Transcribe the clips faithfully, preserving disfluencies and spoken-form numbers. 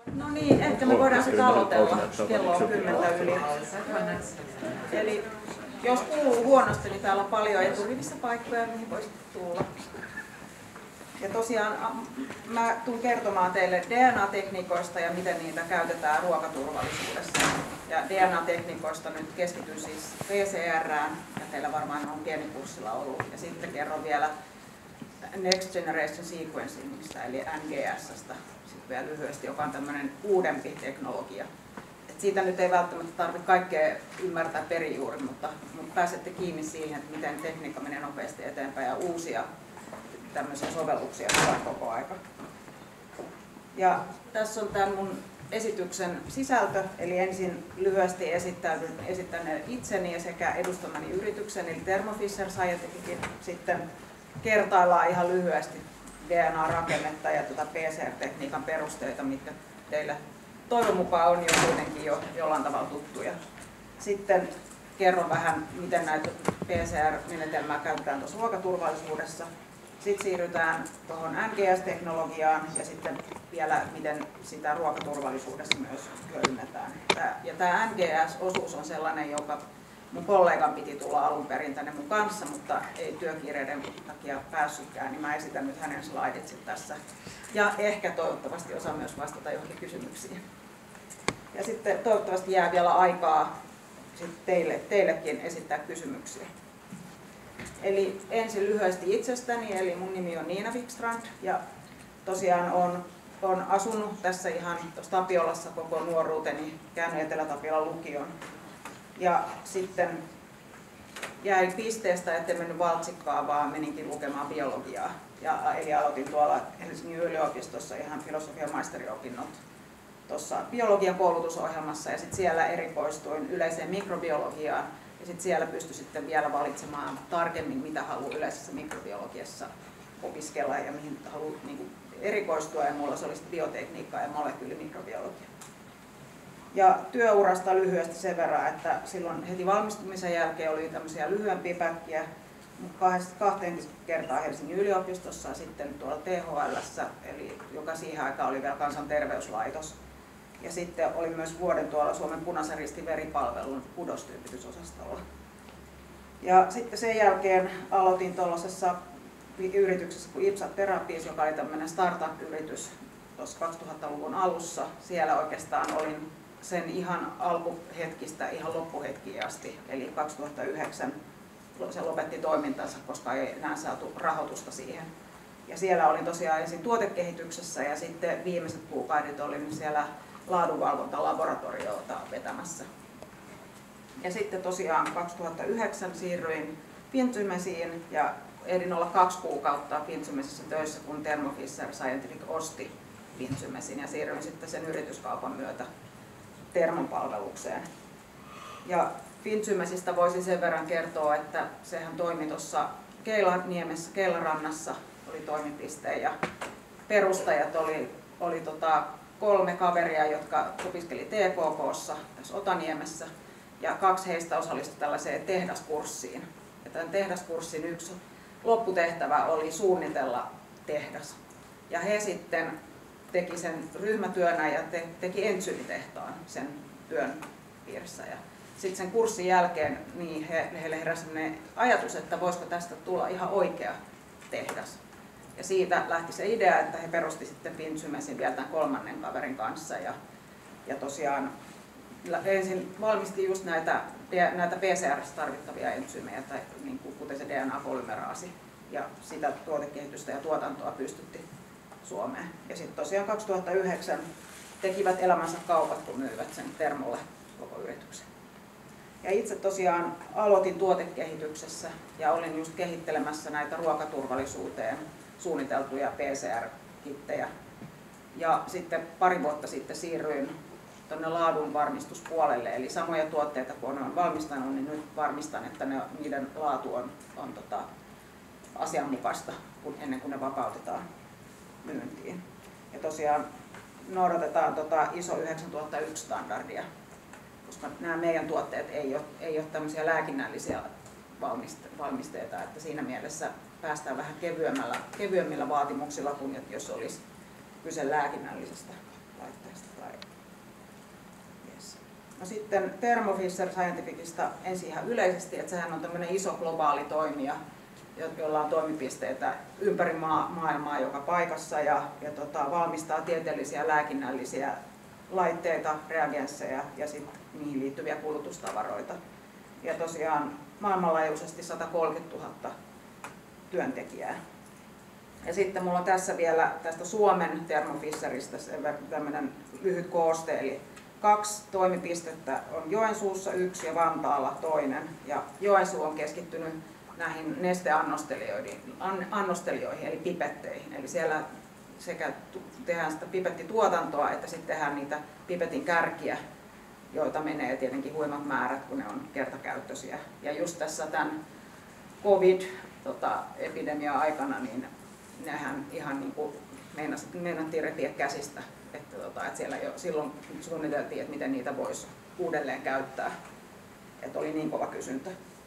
No niin, ehkä me voidaan sitten aloitella. Kello on kymmentä yli. Eli jos kuuluu huonosti, niin täällä on paljon eturivissä paikkoja, mihin voisit tulla. Ja tosiaan mä tulen kertomaan teille D N A-tekniikoista ja miten niitä käytetään ruokaturvallisuudessa. Ja D N A-tekniikoista nyt keskityn siis P C R:ään, ja teillä varmaan on geenikurssilla ollut. Ja sitten kerron vielä Next Generation Sequencingista, eli N G S:stä, sitten vielä lyhyesti, joka on tämmöinen uudempi teknologia. Et siitä nyt ei välttämättä tarvitse kaikkea ymmärtää perijuuri, mutta, mutta pääsette kiinni siihen, että miten tekniikka menee nopeasti eteenpäin ja uusia tämmöisiä sovelluksia tulee koko aika. Ja tässä on tämän mun esityksen sisältö, eli ensin lyhyesti esittän itseni ja sekä edustamani yrityksen, eli Thermo Fisher Scientificin. Sitten kertaillaan ihan lyhyesti D N A-rakennetta ja tuota P C R-tekniikan perusteita, mitkä teille toivon mukaan on jo kuitenkin jo jollain tavalla tuttuja. Sitten kerron vähän, miten näitä P C R-menetelmää käytetään tuossa ruokaturvallisuudessa. Sitten siirrytään tuohon N G S-teknologiaan ja sitten vielä, miten sitä ruokaturvallisuudessa myös hyödynnetään. Ja tämä N G S-osuus on sellainen, joka mun kollegan piti tulla alun perin tänne mun kanssa, mutta ei työkiireiden takia päässytkään, niin mä esitän nyt hänen slaidit tässä. Ja ehkä toivottavasti osaan myös vastata johonkin kysymyksiin. Ja sitten toivottavasti jää vielä aikaa sit teille, teillekin esittää kysymyksiä. Eli ensin lyhyesti itsestäni, eli mun nimi on Niina Wikstrand ja tosiaan olen, olen asunut tässä ihan tuossa Tapiolassa koko nuoruuteni, käynyt Etelä-Tapiolan lukion. Ja sitten jäin pisteestä, etten mennyt valtsikkaan, vaan meninkin lukemaan biologiaa. Ja, eli aloitin tuolla Helsingin yliopistossa ihan filosofian maisteriopinnot tuossa biologian koulutusohjelmassa ja sitten siellä erikoistuin yleiseen mikrobiologiaan. Ja sitten siellä pystyi sitten vielä valitsemaan tarkemmin, mitä haluaa yleisessä mikrobiologiassa opiskella ja mihin haluaa niin erikoistua. Ja mulla se oli biotekniikkaa ja molekyylimikrobiologia. Ja työurasta lyhyesti sen verran, että silloin heti valmistumisen jälkeen oli tämmöisiä lyhyempiä pätkiä, kahteen kertaa Helsingin yliopistossa ja sitten tuolla T H L:ssä, eli joka siihen aikaan oli vielä kansanterveyslaitos. Ja sitten oli myös vuoden tuolla Suomen Punaisen Ristin veripalvelun kudostyypitysosastolla. Ja sitten sen jälkeen aloitin tuollaisessa yrityksessä kuin Ipsat Therapies, joka oli tämmöinen startup-yritys tuossa kaksituhattaluvun alussa. Siellä oikeastaan olin sen ihan alkuhetkistä ihan loppuhetkiin asti, eli kaksituhattayhdeksän se lopetti toimintansa, koska ei enää saatu rahoitusta siihen. Ja siellä olin tosiaan ensin tuotekehityksessä ja sitten viimeiset kuukaudet olin siellä laadunvalvontalaboratoriota vetämässä. Ja sitten tosiaan kaksituhattayhdeksän siirryin Finnsymesiin ja ehdin olla kaksi kuukautta Finnsymesissä töissä, kun Thermo Fisher Scientific osti Finnsymesin ja siirryin sitten sen yrityskaupan myötä Thermon palvelukseen. Ja Finnsymesistä voisin sen verran kertoa, että sehän toimi tuossa Keilaniemessä, Keilarannassa oli toimipiste ja perustajat oli, oli tota kolme kaveria, jotka opiskeli T K K:ssa tässä Otaniemessä ja kaksi heistä osallistui tällaiseen tehdaskurssiin. Ja tämän tehdaskurssin yksi lopputehtävä oli suunnitella tehdas. Ja he sitten teki sen ryhmätyönä ja te, teki entsyymitehtaan sen työn piirissä. Ja sitten sen kurssin jälkeen niin he, heille heräsi sellainen ajatus, että voisiko tästä tulla ihan oikea tehdas. Ja siitä lähti se idea, että he perusti sitten Finnsymesin vielä tämän kolmannen kaverin kanssa. Ja, ja tosiaan ensin valmisti just näitä, näitä P C R:ssä tarvittavia entsyymejä, tai niin kuin, kuten se D N A-polymeraasi. Ja sitä tuotekehitystä ja tuotantoa pystytti Suomeen. Ja sitten tosiaan kaksituhattayhdeksän tekivät elämänsä kaupat, kun myivät sen Thermolle koko yrityksen. Ja itse tosiaan aloitin tuotekehityksessä ja olin just kehittelemässä näitä ruokaturvallisuuteen suunniteltuja P C R-kittejä. Ja sitten pari vuotta sitten siirryin tuonne laadun varmistuspuolelle, eli samoja tuotteita kun olen valmistanut, niin nyt varmistan, että ne, niiden laatu on, on tota, asianmukaista ennen kuin ne vapautetaan myyntiin. Ja tosiaan noudatetaan tota I S O yhdeksäntuhattayksi standardia, koska nämä meidän tuotteet ei ole, ei ole tämmöisiä lääkinnällisiä valmisteita, että siinä mielessä päästään vähän kevyemmällä, kevyemmillä vaatimuksilla kuin jos olisi kyse lääkinnällisestä laitteesta. Tai... Yes. No sitten Thermo Fisher Scientificista ensin ihan yleisesti, että sehän on tämmöinen iso globaali toimija, jolla on toimipisteitä ympäri maa, maailmaa joka paikassa ja, ja tota, valmistaa tieteellisiä lääkinnällisiä laitteita, reagensseja ja sitten niihin liittyviä kulutustavaroita. Ja tosiaan maailmanlaajuisesti sata kolmekymmentätuhatta työntekijää. Ja sitten mulla on tässä vielä tästä Suomen Thermo Fisheristä tämmöinen lyhyt kooste, eli kaksi toimipistettä on Joensuussa yksi ja Vantaalla toinen. Ja Joensuu on keskittynyt näihin nesteannostelijoihin eli pipetteihin. Eli siellä sekä tehdään sitä pipettituotantoa että sitten tehdään niitä pipetin kärkiä, joita menee tietenkin huimat määrät, kun ne on kertakäyttöisiä. Ja just tässä tämän COVID-epidemian aikana, niin nehän ihan niin kuin meinattiin repiä käsistä. Että, tota, että siellä jo silloin suunniteltiin, että miten niitä voisi uudelleen käyttää. Että oli niin kova kysyntä.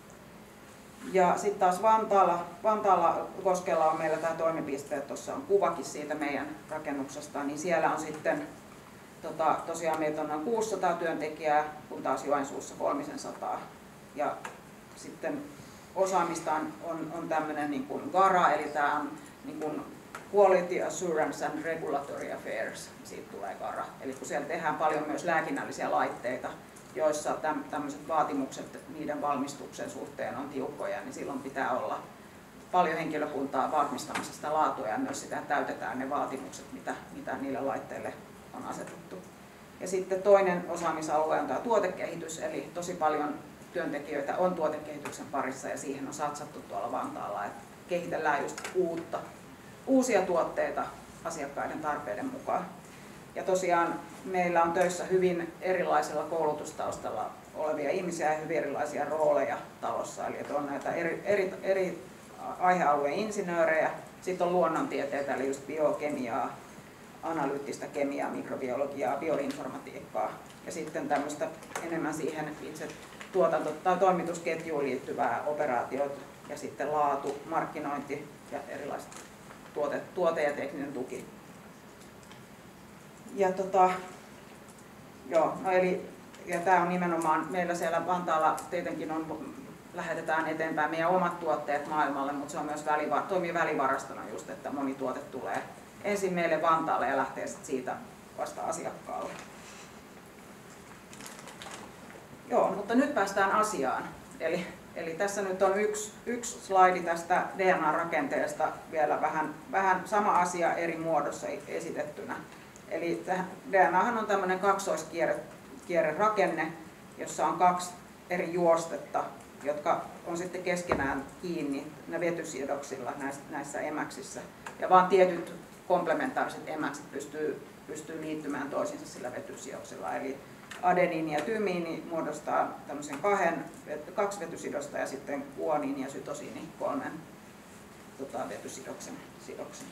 Ja sitten taas Vantaalla, Vantaalla Koskella on meillä tämä toimipiste, että tuossa on kuvakin siitä meidän rakennuksesta, niin siellä on sitten tota, tosiaan meitä on noin kuusisataa työntekijää, kun taas Joensuussa kolmesataa. Ja sitten osaamista on, on, on tämmöinen niin kuin GARA, eli tämä on niin kuin Quality Assurance and Regulatory Affairs, siitä tulee GARA. Eli kun siellä tehdään paljon myös lääkinnällisiä laitteita, joissa tämmöiset vaatimukset niiden valmistuksen suhteen on tiukkoja, niin silloin pitää olla paljon henkilökuntaa varmistamassa sitä laatua ja myös sitä täytetään ne vaatimukset, mitä, mitä niille laitteille on asetettu. Ja sitten toinen osaamisalue on tämä tuotekehitys, eli tosi paljon työntekijöitä on tuotekehityksen parissa ja siihen on satsattu tuolla Vantaalla, että kehitellään just uutta, uusia tuotteita asiakkaiden tarpeiden mukaan. Ja tosiaan meillä on töissä hyvin erilaisella koulutustaustalla olevia ihmisiä ja hyvin erilaisia rooleja talossa. Eli on näitä eri, eri, eri aihealueen insinöörejä, sitten on luonnontieteitä, eli just biokemiaa, analyyttistä kemiaa, mikrobiologiaa, bioinformatiikkaa ja sitten tämmöistä enemmän siihen itse tuotanto- tai toimitusketjuun liittyvää operaatiot ja sitten laatu, markkinointi ja erilaiset tuote, tuote ja tekninen tuki. Ja tota, joo, no eli, ja tämä on nimenomaan, meillä siellä Vantaalla tietenkin on, lähetetään eteenpäin meidän omat tuotteet maailmalle, mutta se on myös välivar, toimii välivarastona just, että moni tuote tulee ensin meille Vantaalle ja lähtee siitä vasta asiakkaalle. Joo, mutta nyt päästään asiaan. Eli, eli tässä nyt on yksi, yksi slaidi tästä D N A-rakenteesta, vielä vähän, vähän sama asia eri muodossa esitettynä. Eli D N Ahan on tämmöinen kaksoiskierrerakenne, jossa on kaksi eri juostetta, jotka on sitten keskenään kiinni vetysidoksilla näissä, näissä emäksissä. Ja vaan tietyt komplementaariset emäkset pystyy, pystyy liittymään toisiinsa sillä vetysidoksilla. Eli adeniini ja tymiini muodostaa tämmöisen kahden, kaksi vetysidosta ja sitten guaniini ja sytosiini kolmen tota, vetysidoksen sidoksen.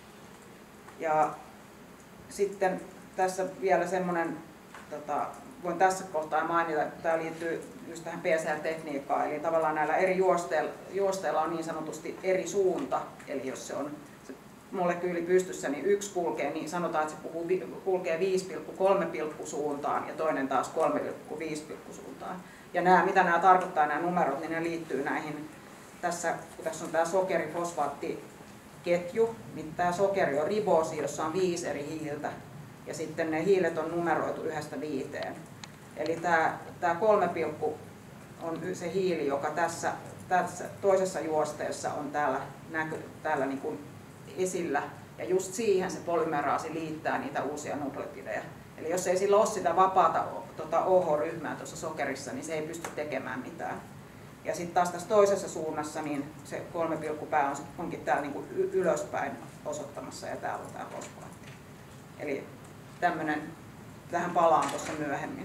Ja sitten tässä vielä semmoinen, tota, voin tässä kohtaa mainita, että tämä liittyy just tähän P C R-tekniikkaan, eli tavallaan näillä eri juosteilla, juosteilla on niin sanotusti eri suunta, eli jos se on se molekyyli pystyssä, niin yksi kulkee, niin sanotaan, että se puhuu, kulkee viisi pilkku kolme suuntaan ja toinen taas kolme pilkku viisi suuntaan. Ja nämä, mitä nämä tarkoittaa, nämä numerot, niin ne liittyy näihin, tässä, kun tässä on tämä sokerifosfaattiketju, niin tämä sokeri on riboosi, jossa on viisi eri hiiltä, ja sitten ne hiilet on numeroitu yhdestä viiteen. Eli tämä, tämä kolme pilkku on se hiili, joka tässä, tässä toisessa juosteessa on täällä, näky, täällä niin kuin esillä, ja just siihen se polymeraasi liittää niitä uusia nukleotideja. Eli jos ei sillä ole sitä vapaata tuota O H-ryhmää tuossa sokerissa, niin se ei pysty tekemään mitään. Ja sitten taas tässä toisessa suunnassa niin se kolme pilkku pää on, onkin täällä niin kuin ylöspäin osoittamassa ja täällä on tämä fosfaatti. Eli tämmönen, tähän palaan tuossa myöhemmin.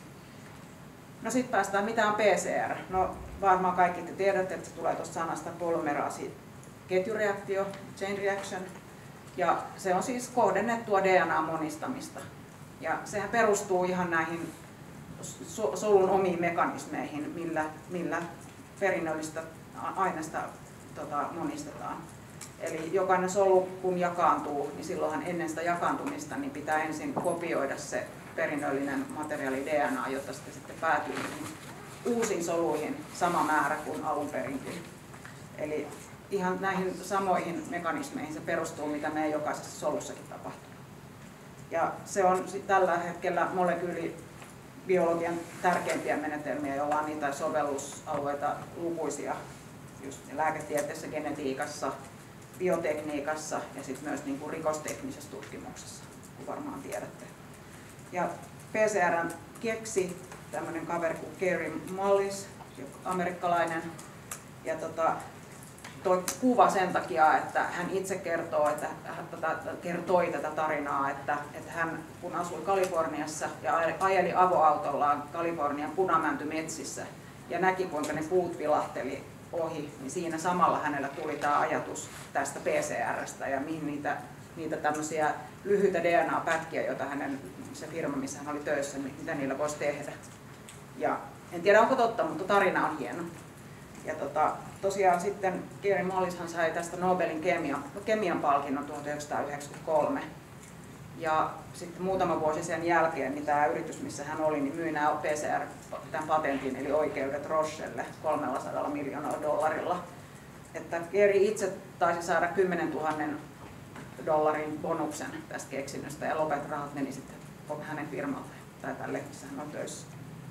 No sitten päästään, mitä on P C R. No varmaan kaikki te tiedätte, että se tulee tuosta sanasta polymeraasi ketjureaktio, chain reaction. Ja se on siis kohdennettua D N A-monistamista. Ja sehän perustuu ihan näihin solun omiin mekanismeihin, millä, millä perinnöllistä aineesta tota, monistetaan. Eli jokainen solu kun jakaantuu, niin silloinhan ennen sitä jakaantumista niin pitää ensin kopioida se perinnöllinen materiaali D N A, jotta sitä sitten päätyy uusiin soluihin sama määrä kuin alun perinkin. Eli ihan näihin samoihin mekanismeihin se perustuu, mitä meidän jokaisessa solussakin tapahtuu. Ja se on tällä hetkellä molekyylibiologian tärkeimpiä menetelmiä, joilla on niitä sovellusalueita lukuisia just lääketieteessä, genetiikassa, biotekniikassa ja sitten myös niin kuin rikosteknisessä tutkimuksessa, kun varmaan tiedätte. Ja P C R:n keksi tämmöinen kaveri kuin Kary Mullis, amerikkalainen, ja tota, toi kuva sen takia, että hän itse kertoo, että hän tota, kertoi tätä tarinaa, että, että hän kun asui Kaliforniassa ja ajeli avoautollaan Kalifornian punamäntymetsissä ja näki kuinka ne puut vilahteli ohi, niin siinä samalla hänellä tuli tämä ajatus tästä P C R:stä ja mihin niitä, niitä tämmöisiä lyhyitä D N A-pätkiä, joita hänen se firma, missä hän oli töissä, niin mitä niillä voisi tehdä. Ja en tiedä onko totta, mutta tarina on hieno. Ja tota, tosiaan sitten Kary Mullishan sai tästä Nobelin kemian, kemian palkinnon tuhatyhdeksänsataayhdeksänkymmentäkolme. Ja sitten muutama vuosi sen jälkeen, niin tämä yritys, missä hän oli, niin myi nämä P C R tämän patentin, eli oikeudet Rochelle kolmellasadalla miljoonalla dollarilla. Että Kary itse taisi saada kymmenentuhatta dollarin bonuksen tästä keksinnöstä ja lopet rahat meni sitten hänen firmalle tai tälle, missä hän on töissä.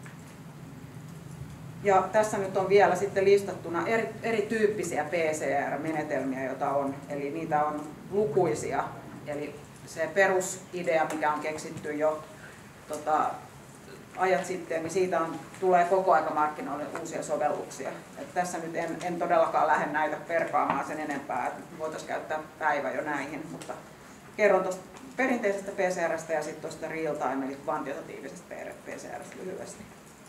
Ja tässä nyt on vielä sitten listattuna eri, erityyppisiä P C R-menetelmiä, joita on, eli niitä on lukuisia. Eli se perusidea, mikä on keksitty jo tota, ajat sitten, niin siitä on, tulee koko aika markkinoille uusia sovelluksia. Et tässä nyt en, en todellakaan lähde näitä perkaamaan sen enempää, että voitaisiin käyttää päivä jo näihin, mutta kerron tuosta perinteisestä P C R:stä ja sitten tuosta real time eli kvantitatiivisesta P C R:stä lyhyesti.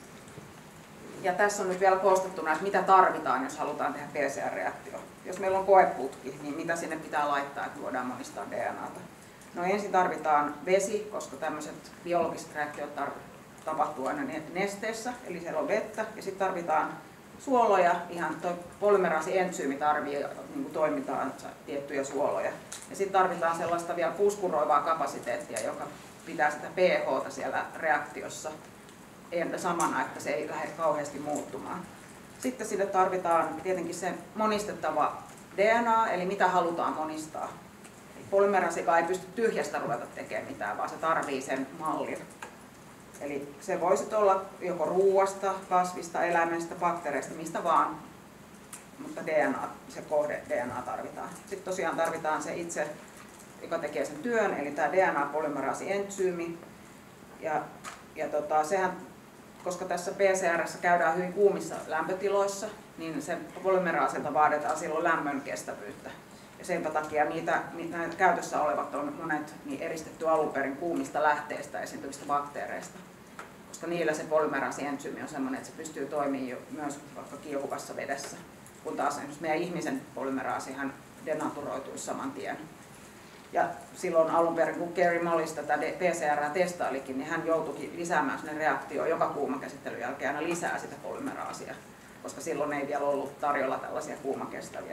Ja tässä on nyt vielä koostettuna, että mitä tarvitaan, jos halutaan tehdä P C R-reaktio. Jos meillä on koeputki, niin mitä sinne pitää laittaa, että voidaan monistaa D N A:ta. No ensin tarvitaan vesi, koska tämmöiset biologiset reaktiot tapahtuu aina nesteessä, eli siellä on vettä. Ja sitten tarvitaan suoloja, ihan tuo polymeraasi-entsyymi tarvii niin toimitaan tiettyjä suoloja. Ja sitten tarvitaan sellaista vielä puskuroivaa kapasiteettia, joka pitää sitä pH:ta siellä reaktiossa samana, että se ei lähde kauheasti muuttumaan. Sitten sille tarvitaan tietenkin se monistettava D N A, eli mitä halutaan monistaa. Polymeraasikaan ei pysty tyhjästä ruveta tekemään mitään, vaan se tarvii sen mallin. Eli se voisi olla joko ruuasta, kasvista, eläimestä, bakteereista, mistä vaan, mutta D N A, se kohde D N A tarvitaan. Sitten tosiaan tarvitaan se itse, joka tekee sen työn, eli tämä D N A-polymeraasi-entsyymi. Ja, ja tota, sehän, koska tässä P C R:ssä käydään hyvin kuumissa lämpötiloissa, niin sen polymeraasilta vaaditaan silloin lämmön kestävyyttä. Ja sen takia niitä, niitä käytössä olevat on monet niin eristetty alun perin kuumista lähteistä esiintyvistä bakteereista. Koska niillä se polymeraasi-entsyymi on sellainen, että se pystyy toimimaan myös vaikka kiehuvassa vedessä. Kun taas esimerkiksi meidän ihmisen polymeraasihan denaturoituisi saman tien. Ja silloin alun perin, kun Kary Mullis tätä P C R:ää testailikin, niin hän joutuikin lisäämään sinne reaktioon joka kuumakäsittelyn jälkeen aina lisää sitä polymeraasia, koska silloin ei vielä ollut tarjolla tällaisia kuumakestäviä.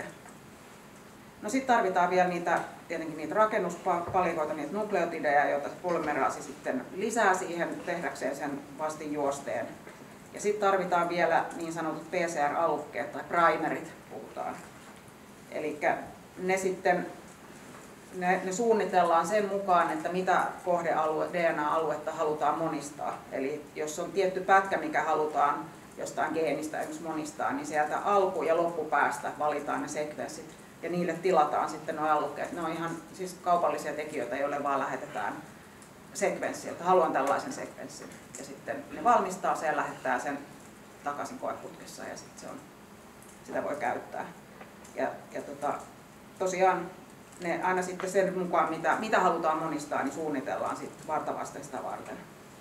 No sitten tarvitaan vielä niitä, tietenkin niitä rakennuspalikoita, niitä nukleotideja, joita polymeraasi sitten lisää siihen tehdäkseen sen vastinjuosteen. Ja sitten tarvitaan vielä niin sanotut P C R-alukkeet tai primerit puhutaan. Eli ne sitten ne, ne suunnitellaan sen mukaan, että mitä kohdealue, D N A-aluetta halutaan monistaa. Eli jos on tietty pätkä, mikä halutaan jostain geenistä esimerkiksi monistaa, niin sieltä alku- ja loppupäästä valitaan ne sekvenssit. Ja niille tilataan sitten nuo alukkeet. Ne on ihan siis kaupallisia tekijöitä, joille vaan lähetetään sekvenssi, että haluan tällaisen sekvenssin. Ja sitten ne valmistaa sen ja lähettää sen takaisin koeputkessa ja sitten se on, sitä voi käyttää. Ja, ja tota, tosiaan ne aina sitten sen mukaan, mitä, mitä halutaan monistaa, niin suunnitellaan sitten vartavasti sitä varten.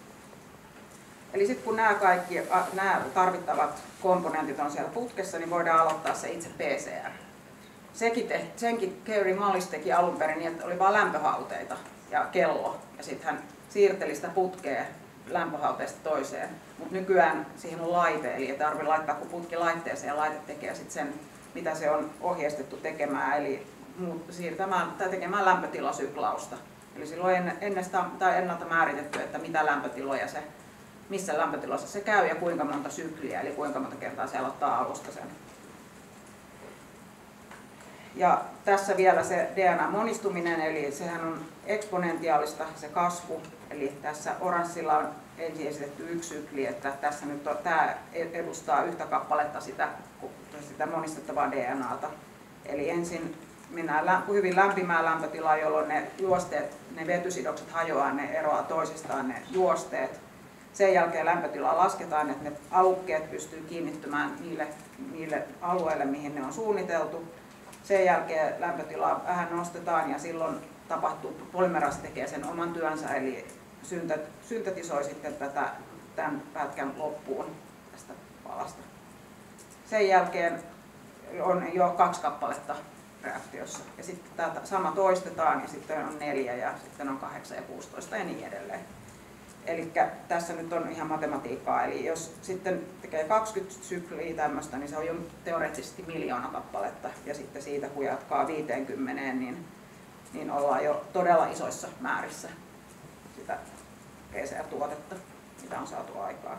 Eli sitten kun nämä kaikki nämä tarvittavat komponentit on siellä putkessa, niin voidaan aloittaa se itse P C R. Sekin te, senkin Kary Mullis teki alun perin niin, että oli vain lämpöhauteita ja kello. Ja sitten hän siirteli sitä putkea lämpöhauteesta toiseen. Mutta nykyään siihen on laite, eli ei tarvitse laittaa kuin putki laitteeseen ja laite tekee sitten sen, mitä se on ohjeistettu tekemään. Eli siirtämään tai tekemään lämpötilasyklausta. Eli silloin ennesta, tai ennalta määritetty, että mitä lämpötiloja se, missä lämpötilassa se käy ja kuinka monta sykliä, eli kuinka monta kertaa se aloittaa alusta sen. Ja tässä vielä se D N A-monistuminen, eli sehän on eksponentiaalista se kasvu, eli tässä oranssilla on ensin esitetty yksi sykli, että tässä nyt on, tämä edustaa yhtä kappaletta sitä, sitä monistettavaa D N A:ta. Eli ensin mennään hyvin lämpimään lämpötilaan, jolloin ne juosteet, ne vetysidokset hajoaa, ne eroaa toisistaan ne juosteet. Sen jälkeen lämpötilaa lasketaan, että ne alukkeet pystyy kiinnittymään niille, niille alueille, mihin ne on suunniteltu. Sen jälkeen lämpötilaa vähän nostetaan ja silloin tapahtuu, polymeraasi tekee sen oman työnsä, eli syntetisoi sitten tätä, tämän pätkän loppuun tästä palasta. Sen jälkeen on jo kaksi kappaletta reaktiossa ja sitten tämä sama toistetaan ja sitten on neljä ja sitten on kahdeksan ja kuusitoista ja niin edelleen. Eli tässä nyt on ihan matematiikkaa, eli jos sitten tekee kaksikymmentä sykliä tämmöistä, niin se on jo teoreettisesti miljoona kappaletta ja sitten siitä kun jatkaa viisikymmentä, niin, niin ollaan jo todella isoissa määrissä sitä P C R-tuotetta, mitä on saatu aikaan.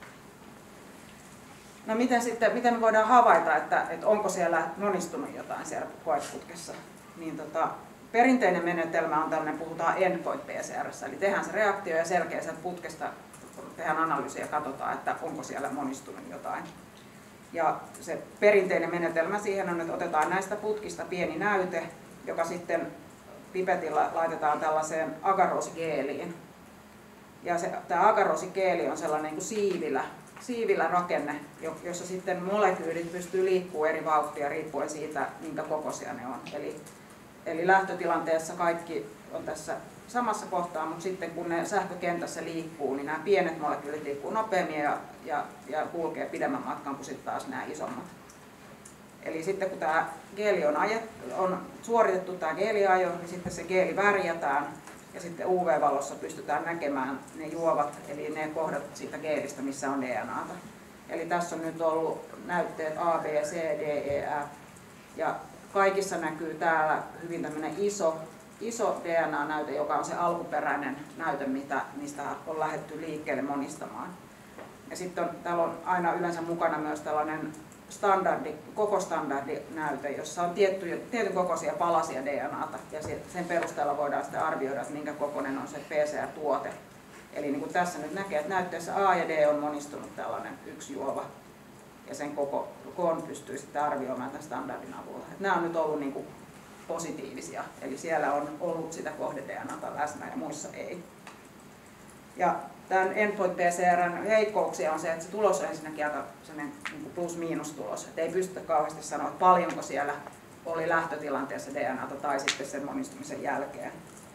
No miten, sitten, miten me voidaan havaita, että, että onko siellä monistunut jotain siellä koeputkessa? Niin tota, perinteinen menetelmä on tämmöinen, puhutaan endpoint P C R:ssä, eli tehdään se reaktio ja selkeä sieltä putkesta, tehdään analyysiä ja katsotaan, että onko siellä monistunut jotain. Ja se perinteinen menetelmä siihen on, että otetaan näistä putkista pieni näyte, joka sitten pipetillä laitetaan tällaiseen agarosigeeliin. Ja se, tämä agarosigeeli on sellainen niin kuin siivilä, siivilä rakenne, jossa sitten molekyylit pystyy liikkumaan eri vauhtia riippuen siitä, minkä kokoisia ne on. Eli, eli lähtötilanteessa kaikki on tässä samassa kohtaa, mutta sitten kun ne sähkökentässä liikkuu, niin nämä pienet molekyylit liikkuu nopeammin ja, ja, ja kulkee pidemmän matkan kuin sitten taas nämä isommat. Eli sitten kun tämä geeli on, ajet, on suoritettu tämä geeliajo, niin sitten se geeli värjätään ja sitten U V-valossa pystytään näkemään ne juovat, eli ne kohdat siitä geelistä, missä on D N A:ta. Eli tässä on nyt ollut näytteet A, B, C, D, E, F ja kaikissa näkyy täällä hyvin tämmöinen iso, iso D N A-näyte, joka on se alkuperäinen näyte, mitä, mistä on lähdetty liikkeelle monistamaan. Ja sitten on, täällä on aina yleensä mukana myös tällainen standardi, koko standardinäyte, jossa on tiettyjä, tietyn kokoisia palasia D N A:ta ja sen perusteella voidaan sitten arvioida, että minkä kokoinen on se P C R-tuote. Eli niin kuin tässä nyt näkee, että näytteessä A ja D on monistunut tällainen yksi juova ja sen koko koon pystyy sitten arvioimaan tämän standardin avulla. Että nämä on nyt ollut niin kuin positiivisia, eli siellä on ollut sitä kohde D N A:ta läsnä ja muissa ei. Ja tämän endpoint P C R:n heikkouksia on se, että se tulos on ensinnäkin aika niin plus-miinus tulos. Että ei pystytä kauheasti sanoa, että paljonko siellä oli lähtötilanteessa D N A:ta tai sitten sen monistumisen jälkeen.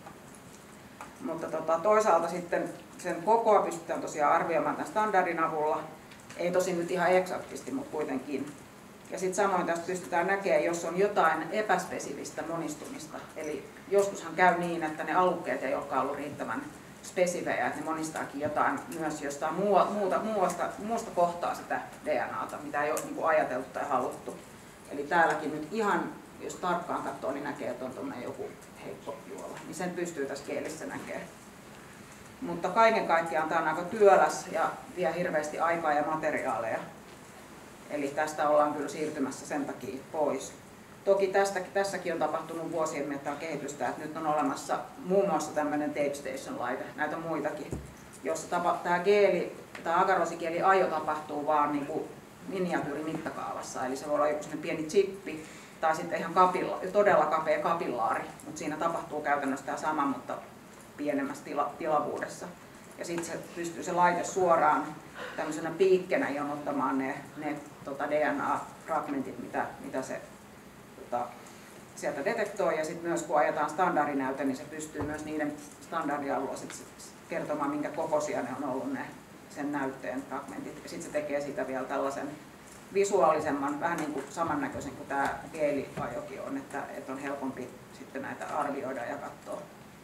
Mutta tota, toisaalta sitten sen kokoa pystytään tosiaan arvioimaan tämän standardin avulla. Ei tosin nyt ihan eksaktisti, mutta kuitenkin. Ja sitten samoin tästä pystytään näkemään, jos on jotain epäspesifistä monistumista. Eli joskushan käy niin, että ne alukkeet ei olekaan ollut riittävän spesifejä, että ne monistaakin jotain myös jostain muuta, muusta, muusta kohtaa sitä D N A:ta, mitä ei ole niin kuin ajateltu tai haluttu. Eli täälläkin nyt ihan, jos tarkkaan katsoo, niin näkee, että on tuommoinen joku heikko juola, niin sen pystyy tässä geelissä näkemään. Mutta kaiken kaikkiaan tämä on aika työläs ja vie hirveästi aikaa ja materiaaleja. Eli tästä ollaan kyllä siirtymässä sen takia pois. Toki tästä, tässäkin on tapahtunut vuosien mittaan kehitystä, että nyt on olemassa muun muassa tämmöinen Tape Station-laite, näitä muitakin, jossa tapa, tämä geeli, tämä agarosigeeli ajo tapahtuu vaan niin kuin miniatyyri-mittakaavassa, eli se voi olla joku pieni chippi tai sitten ihan kapilla, todella kapea kapillaari, mutta siinä tapahtuu käytännössä tämä sama, mutta pienemmässä tila, tilavuudessa. Ja sitten se pystyy se laite suoraan tämmöisenä piikkenä jonottamaan ne, ne tota D N A-fragmentit, mitä, mitä se tota, sieltä detektoi. Ja sitten myös kun ajetaan standardinäyte, niin se pystyy myös niiden standardialueella kertomaan, minkä kokoisia ne on ollut ne sen näytteen fragmentit. Ja sitten se tekee siitä vielä tällaisen visuaalisemman, vähän niin kuin samannäköisen kuin tämä geeliajokin on, että, että on helpompi sitten näitä arvioida ja katsoa.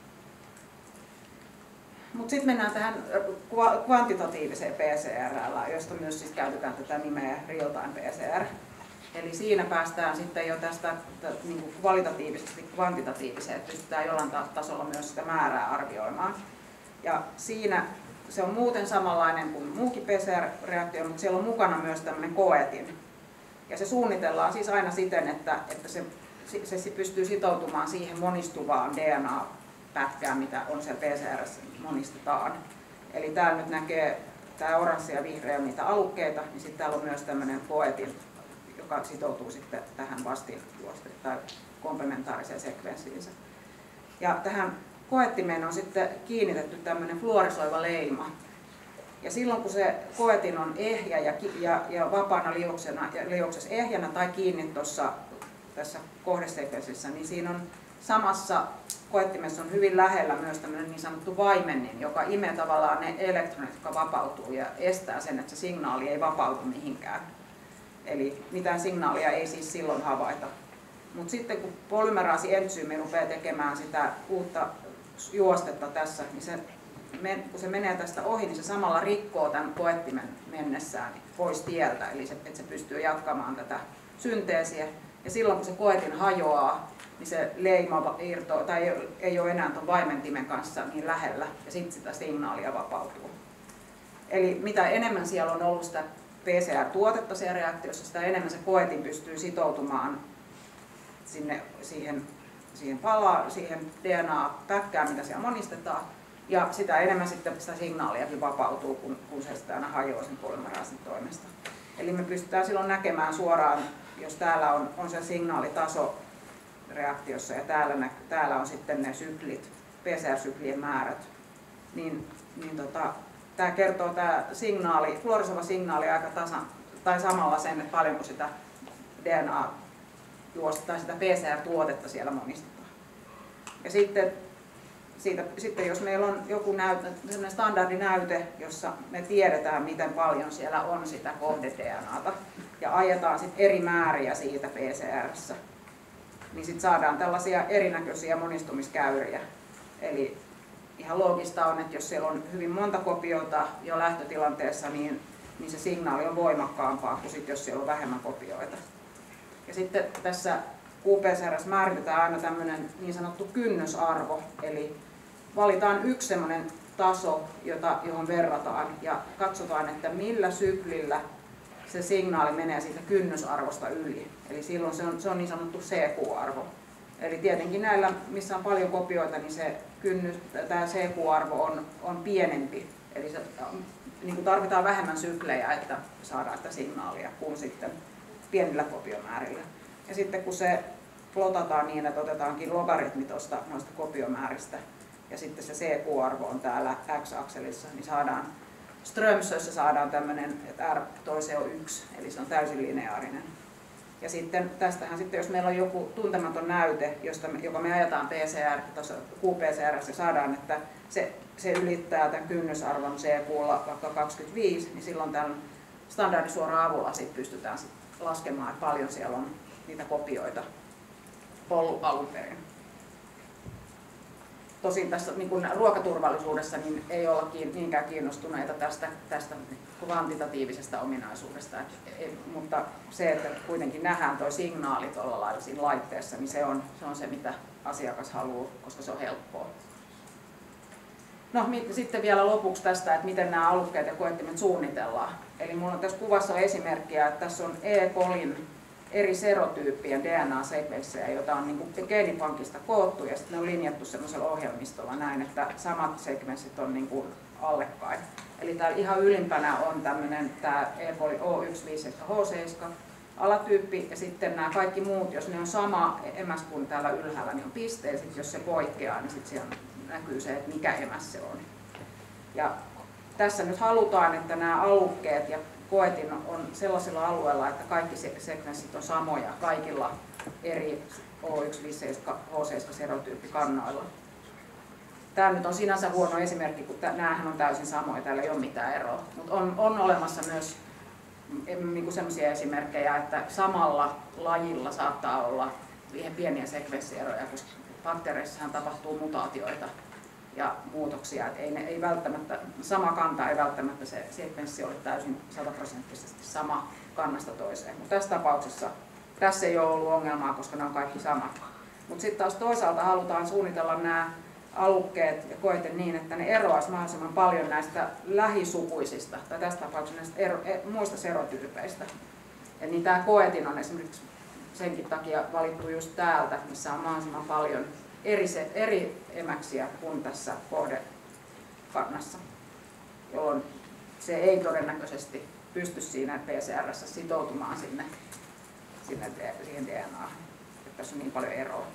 Mutta sitten mennään tähän kvantitatiiviseen P C R:llä, josta myös siis käytetään tätä nimeä real-time P C R. Eli siinä päästään sitten jo tästä niin kuin kvalitatiivisesti kvantitatiiviseen, että pystytään jollain tasolla myös sitä määrää arvioimaan. Ja siinä se on muuten samanlainen kuin muukin P C R-reaktio, mutta siellä on mukana myös tämmöinen koetin. Ja se suunnitellaan siis aina siten, että, että se, se pystyy sitoutumaan siihen monistuvaan D N A-pätkään, mitä on siellä P C R:ssä monistetaan. Eli täällä nyt näkee tämä oranssi ja vihreä niitä alukkeita, niin sitten täällä on myös tämmöinen koetin, joka sitoutuu sitten tähän vastijuoste- tai komplementaariseen sekvenssiinsä. Ja tähän koettimeen on sitten kiinnitetty tämmöinen fluorisoiva leima. Ja silloin kun se koetin on ehjä ja, ja, ja vapaana liuoksena, liuoksessa ehjänä tai kiinni tuossa tässä kohdesekvenssissä, niin siinä on samassa koettimessa on hyvin lähellä myös tämmöinen niin sanottu vaimennin, joka imee tavallaan ne elektronit, jotka vapautuu ja estää sen, että se signaali ei vapaudu mihinkään. Eli mitään signaalia ei siis silloin havaita. Mutta sitten kun polymeraasi-entsyymi rupeaa tekemään sitä uutta juostetta tässä, niin se, kun se menee tästä ohi, niin se samalla rikkoo tämän koettimen mennessään pois tieltä, eli se, että se pystyy jatkamaan tätä synteesiä. Ja silloin kun se koetin hajoaa, niin se leima irtoaa, tai ei ole enää tuon vaimentimen kanssa niin lähellä, ja sitten sitä signaalia vapautuu. Eli mitä enemmän siellä on ollut sitä P C R-tuotetta siellä reaktiossa, sitä enemmän se koetin pystyy sitoutumaan sinne, siihen, siihen, pala, siihen D N A-päkkään, mitä siellä monistetaan, ja sitä enemmän sitten sitä signaaliakin vapautuu, kun, kun se sitä aina hajoaa sen polymeraasin toimesta. Eli me pystytään silloin näkemään suoraan, jos täällä on, on se signaalitaso reaktiossa ja täällä, täällä on sitten ne syklit, P C R-syklien määrät, niin, niin tota, tämä kertoo tämä signaali, fluorisoiva signaali aika tasan, tai samalla sen, että paljonko sitä D N A-juosta tai sitä P C R-tuotetta siellä monistetaan. Ja sitten, siitä, sitten jos meillä on joku näyte, standardinäyte, jossa me tiedetään, miten paljon siellä on sitä kohde-D N A:ta, ja ajetaan sitten eri määriä siitä P C R:ssä, niin sitten saadaan tällaisia erinäköisiä monistumiskäyriä. Eli ihan loogista on, että jos siellä on hyvin monta kopiota jo lähtötilanteessa, niin, niin se signaali on voimakkaampaa kuin sit, jos siellä on vähemmän kopioita. Ja sitten tässä Q P C R:ssä määritetään aina tämmöinen niin sanottu kynnysarvo, eli valitaan yksi semmoinen taso, jota, johon verrataan, ja katsotaan, että millä syklillä se signaali menee siitä kynnysarvosta yli. Eli silloin se on, se on niin sanottu C Q-arvo. Eli tietenkin näillä, missä on paljon kopioita, niin se kynnys, tämä C Q-arvo on, on pienempi. Eli se, niin kuin tarvitaan vähemmän syklejä, että saadaan sitä signaalia kuin sitten pienillä kopiomäärillä. Ja sitten kun se plotataan niin, että otetaankin logaritmi tuosta noista kopiomääristä, ja sitten se C Q-arvo on täällä X-akselissa, niin saadaan Strömsössä saadaan tämmöinen, että R toiseen on yksi, eli se on täysin lineaarinen. Ja sitten tästähän sitten, jos meillä on joku tuntematon näyte, josta me, joka me ajetaan P C R, tuossa Q P C R:ssä saadaan, että se, se ylittää tämän kynnysarvon C Q:lla vaikka kaksikymmentäviisi, niin silloin tämän standardisuoran avulla sit pystytään sit laskemaan, että paljon siellä on niitä kopioita ollut alun perin. Tosin tässä niin kuin ruokaturvallisuudessa niin ei olla niinkään kiinnostuneita tästä, tästä kvantitatiivisesta ominaisuudesta, et, mutta se, että kuitenkin nähdään tuo signaali tuolla lailla siinä laitteessa, niin se on, se on se, mitä asiakas haluaa, koska se on helppoa. No sitten vielä lopuksi tästä, että miten nämä alukkeet ja koettimet suunnitellaan. Eli minulla on tässä kuvassa on esimerkkiä, että tässä on E. colin eri serotyyppien D N A-sekvenssejä, joita on niin geenipankista koottu, ja sitten ne on linjattu sellaisella ohjelmistolla näin, että samat sekvenssit on niin kuin allekkain. Eli täällä ihan ylimpänä on tämmöinen tämä E. coli O yksi viisi H seitsemän alatyyppi, ja sitten nämä kaikki muut, jos ne on sama emäs kuin täällä ylhäällä, niin on pisteet, sitten jos se poikkeaa, niin sitten siellä näkyy se, että mikä emäs se on. Ja tässä nyt halutaan, että nämä alukkeet ja koetin on sellaisella alueella, että kaikki sekvenssit on samoja kaikilla eri O yksi viisi seitsemän H seitsemän serotyyppikannoilla. Tämä nyt on sinänsä huono esimerkki, kun nämähän on täysin samoja, täällä ei ole mitään eroa. Mutta on, on olemassa myös niin sellaisia esimerkkejä, että samalla lajilla saattaa olla pieniä sekvenssieroja, koska bakteereissahan tapahtuu mutaatioita. ja muutoksia. Et ei, ne, ei välttämättä, sama kanta ei välttämättä se sekvenssi ole täysin sataprosenttisesti sama kannasta toiseen. Mutta tässä tapauksessa tässä ei ole ollut ongelmaa, koska nämä on kaikki samat. Mutta sitten taas toisaalta halutaan suunnitella nämä alukkeet ja koete niin, että ne eroaisivat mahdollisimman paljon näistä lähisukuisista, tai tässä tapauksessa näistä ero, muista serotyypeistä. Ja niin tämä koetin on esimerkiksi senkin takia valittu just täältä, missä on mahdollisimman paljon eri, eri emäksiä kuin tässä kohdekannassa, jolloin se ei todennäköisesti pysty siinä P C R:ssä sitoutumaan sinne, sinne siihen D N A:han, että tässä on niin paljon eroa.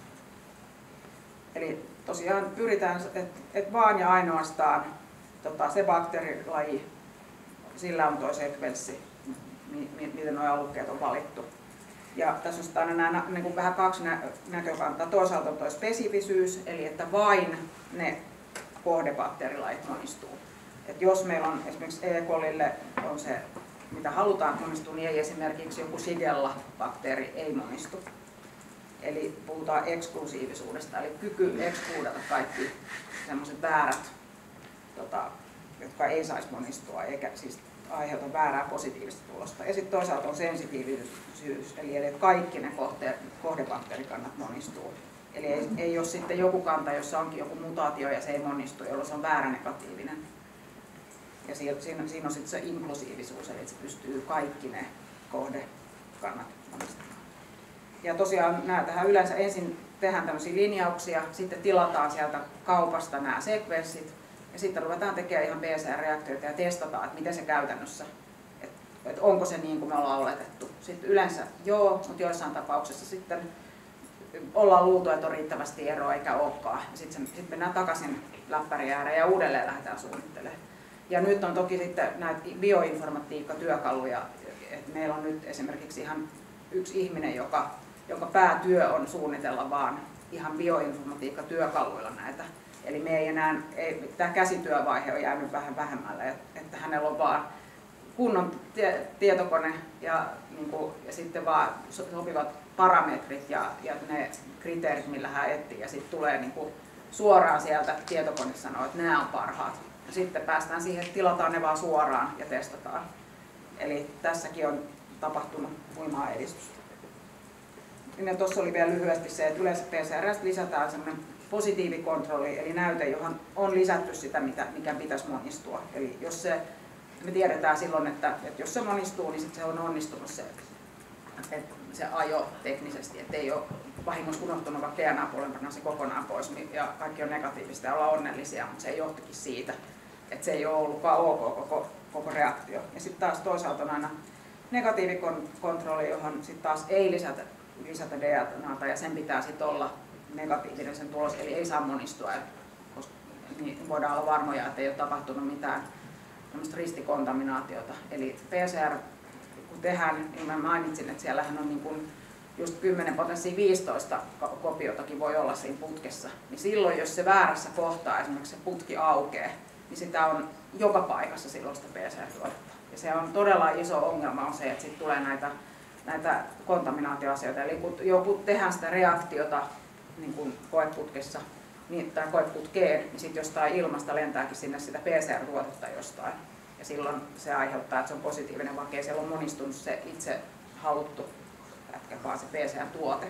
Eli tosiaan pyritään, että et vaan ja ainoastaan tota, se bakteerilaji, sillä on tuo sekvenssi, miten nuo alukkeet on valittu. Ja tässä on aina nämä, niin kuin vähän kaksi nä näkökantaa. Toisaalta on tuo spesifisyys, eli että vain ne kohdebakteerilajit monistuu. Et jos meillä on esimerkiksi E. colille on se, mitä halutaan monistua, niin ei esimerkiksi joku Shigella-bakteeri ei monistu. Eli puhutaan eksklusiivisuudesta, eli kyky ekskluudata kaikki sellaiset väärät, tota, jotka ei saisi monistua, eikä siis aiheuta väärää positiivista tulosta. Ja sitten toisaalta on sensitiivisyys, eli että kaikki ne kohdebakteerikannat monistuu. Eli ei, ei ole sitten joku kanta, jossa onkin joku mutaatio ja se ei monistu, jolloin se on väärä negatiivinen. Ja siinä, siinä on sitten se inklusiivisuus, eli että se pystyy kaikki ne kohdekannat monistamaan. Ja tosiaan nämä tähän yleensä ensin tehdään tämmöisiä linjauksia, sitten tilataan sieltä kaupasta nämä sekvenssit ja sitten ruvetaan tekemään ihan P C R-reaktioita ja testataan, että miten se käytännössä, että, että onko se niin kuin me ollaan oletettu. Sitten yleensä joo, mutta joissain tapauksissa sitten ollaan luultu, että on riittävästi eroa eikä olekaan. Sitten sit mennään takaisin läppärin ääreen ja uudelleen lähdetään suunnittelemaan. Ja nyt on toki sitten näitä bioinformatiikkatyökaluja, että meillä on nyt esimerkiksi ihan yksi ihminen, joka jonka päätyö on suunnitella vaan ihan bioinformatiikkatyökaluilla näitä. Eli me ei enää, ei, tämä käsityövaihe on jäänyt vähän vähemmälle, että hänellä on vaan kunnon tie, tietokone ja, niin kuin, ja sitten vaan sopivat parametrit ja, ja ne kriteerit, millä hän etsii. Ja sitten tulee niin kuin suoraan sieltä tietokone sanoo, että nämä on parhaat. Ja sitten päästään siihen, että tilataan ne vaan suoraan ja testataan. Eli tässäkin on tapahtunut huimaa edistystä. Ja tuossa oli vielä lyhyesti se, että yleensä P C R:stä lisätään sellainen positiivikontrolli, eli näyte, johon on lisätty sitä, mikä pitäisi monistua. Eli jos se, me tiedetään silloin, että, että jos se monistuu, niin sit se on onnistunut se, se ajo teknisesti, että ei ole vahingossa unohtunut vaikka D N A-polymerasi se kokonaan pois ja kaikki on negatiivista ja ollaan onnellisia, mutta se ei johtukin siitä, että se ei ole ollutkaan ok koko, koko reaktio. Ja sitten taas toisaalta on aina negatiivikontrolli, johon sitten taas ei lisätä lisätä D N A:ta ja sen pitää sitten olla negatiivinen sen tulos, eli ei saa monistua, koska niin voidaan olla varmoja, että ei ole tapahtunut mitään ristikontaminaatiota. Eli P C R, kun tehdään, niin mä mainitsin, että siellähän on niin kuin just kymmenen potenssiin viisitoista kopiotakin voi olla siinä putkessa, niin silloin jos se väärässä kohtaa esimerkiksi se putki aukeaa, niin sitä on joka paikassa silloin sitä P C R-tuotetta. Ja se on todella iso ongelma on se, että sitten tulee näitä näitä kontaminaatioasioita. Eli kun joku tehdään sitä reaktiota niin kuin koeputkessa, niin, tai koeputkeen, niin sitten jostain ilmasta lentääkin sinne sitä P C R-tuotetta jostain. Ja silloin se aiheuttaa, että se on positiivinen, vaikka ei siellä on monistunut se itse haluttu pätkä, vaan se P C R-tuote.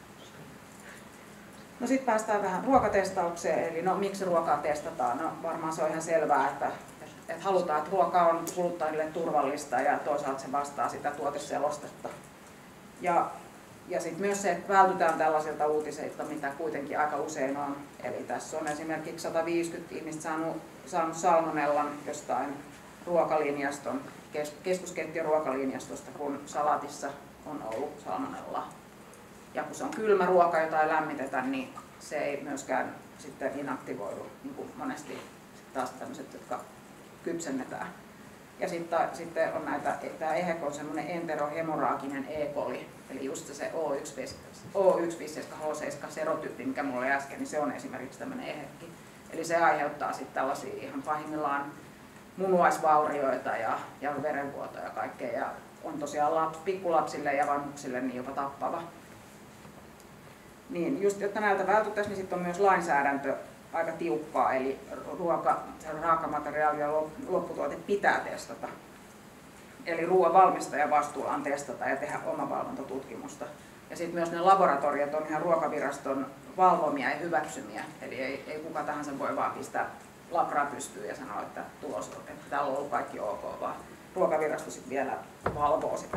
No sitten päästään vähän ruokatestaukseen, eli no miksi ruokaa testataan? No varmaan se on ihan selvää, että että halutaan, että ruoka on kuluttajille turvallista ja toisaalta se vastaa sitä tuoteselostetta. Ja, ja sitten myös se, että vältytään tällaisilta uutisilta, mitä kuitenkin aika usein on. Eli tässä on esimerkiksi sata viisikymmentä ihmistä saanut, saanut salmonellan jostain ruokalinjaston, keskusketjun ruokalinjastosta, kun salaatissa on ollut salmonellaa. Ja kun se on kylmä ruoka, jota ei lämmitetä, niin se ei myöskään sitten inaktivoidu, niin kuin monesti taas tämmöiset, jotka kypsennetään. Ja sitten, sitten on näitä, tämä E H E C on semmoinen enterohemoraaginen E. coli, eli just se O yksi viisi H seitsemän serotyyppi, mikä mulla oli äsken, niin se on esimerkiksi tämmöinen E H E C. Eli se aiheuttaa sitten tällaisia ihan pahimmillaan munuaisvaurioita ja, ja verenvuotoja ja kaikkea, ja on tosiaan laps, pikkulapsille ja vanhuksille niin jopa tappava. Niin, just jotta näiltä vältyttäisiin, niin sitten on myös lainsäädäntö aika tiukkaa, eli ruoka, raakamateriaali ja lopputuote pitää testata. Eli ruoan valmistajan vastuulla on testata ja tehdä omavalvontatutkimusta. Ja sitten myös ne laboratoriot on ihan ruokaviraston valvomia ja hyväksymiä. Eli ei, ei kuka tahansa voi vaan pistää labraa pystyyn ja sanoa, että tulos on, että täällä on ollut kaikki ok, vaan ruokavirasto sitten vielä valvoo sitä.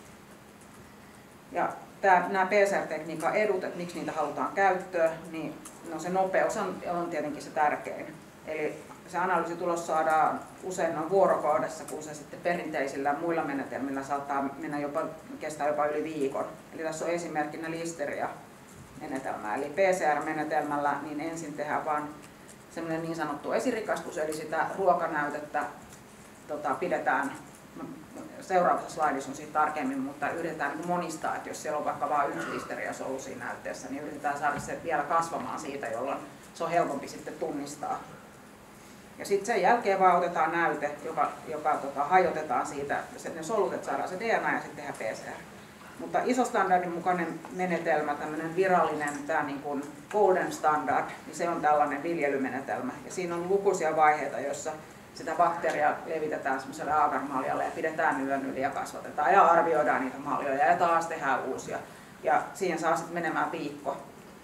Ja tää, nämä P C R-tekniikan edut, että miksi niitä halutaan käyttöön, niin no se nopeus on, on tietenkin se tärkein. Eli se analyysitulos saadaan usein noin vuorokaudessa, kun se sitten perinteisillä muilla menetelmillä saattaa mennä jopa, kestää jopa yli viikon. Eli tässä on esimerkkinä Listeria-menetelmä. Eli P C R-menetelmällä niin ensin tehdään vain semmoinen niin sanottu esirikastus, eli sitä ruokanäytettä tota, pidetään, seuraavassa slaidissa on siitä tarkemmin, mutta yritetään niin monistaa, että jos siellä on vaikka vain yksi Listeria ollut siinä näytteessä, niin yritetään saada se vielä kasvamaan siitä, jolloin se on helpompi sitten tunnistaa. Ja sitten sen jälkeen vaan otetaan näyte, joka, joka tota, hajotetaan siitä, ne solut, että saadaan se D N A ja sitten tehdään P C R. Mutta iso standardin mukainen menetelmä, tämmöinen virallinen, tämä niin kuin golden standard, niin se on tällainen viljelymenetelmä. Ja siinä on lukuisia vaiheita, joissa sitä bakteeria levitetään semmoiselle agarmaljalle ja pidetään yön yli ja kasvatetaan ja arvioidaan niitä maljoja ja taas tehdään uusia. Ja siihen saa sitten menemään viikko.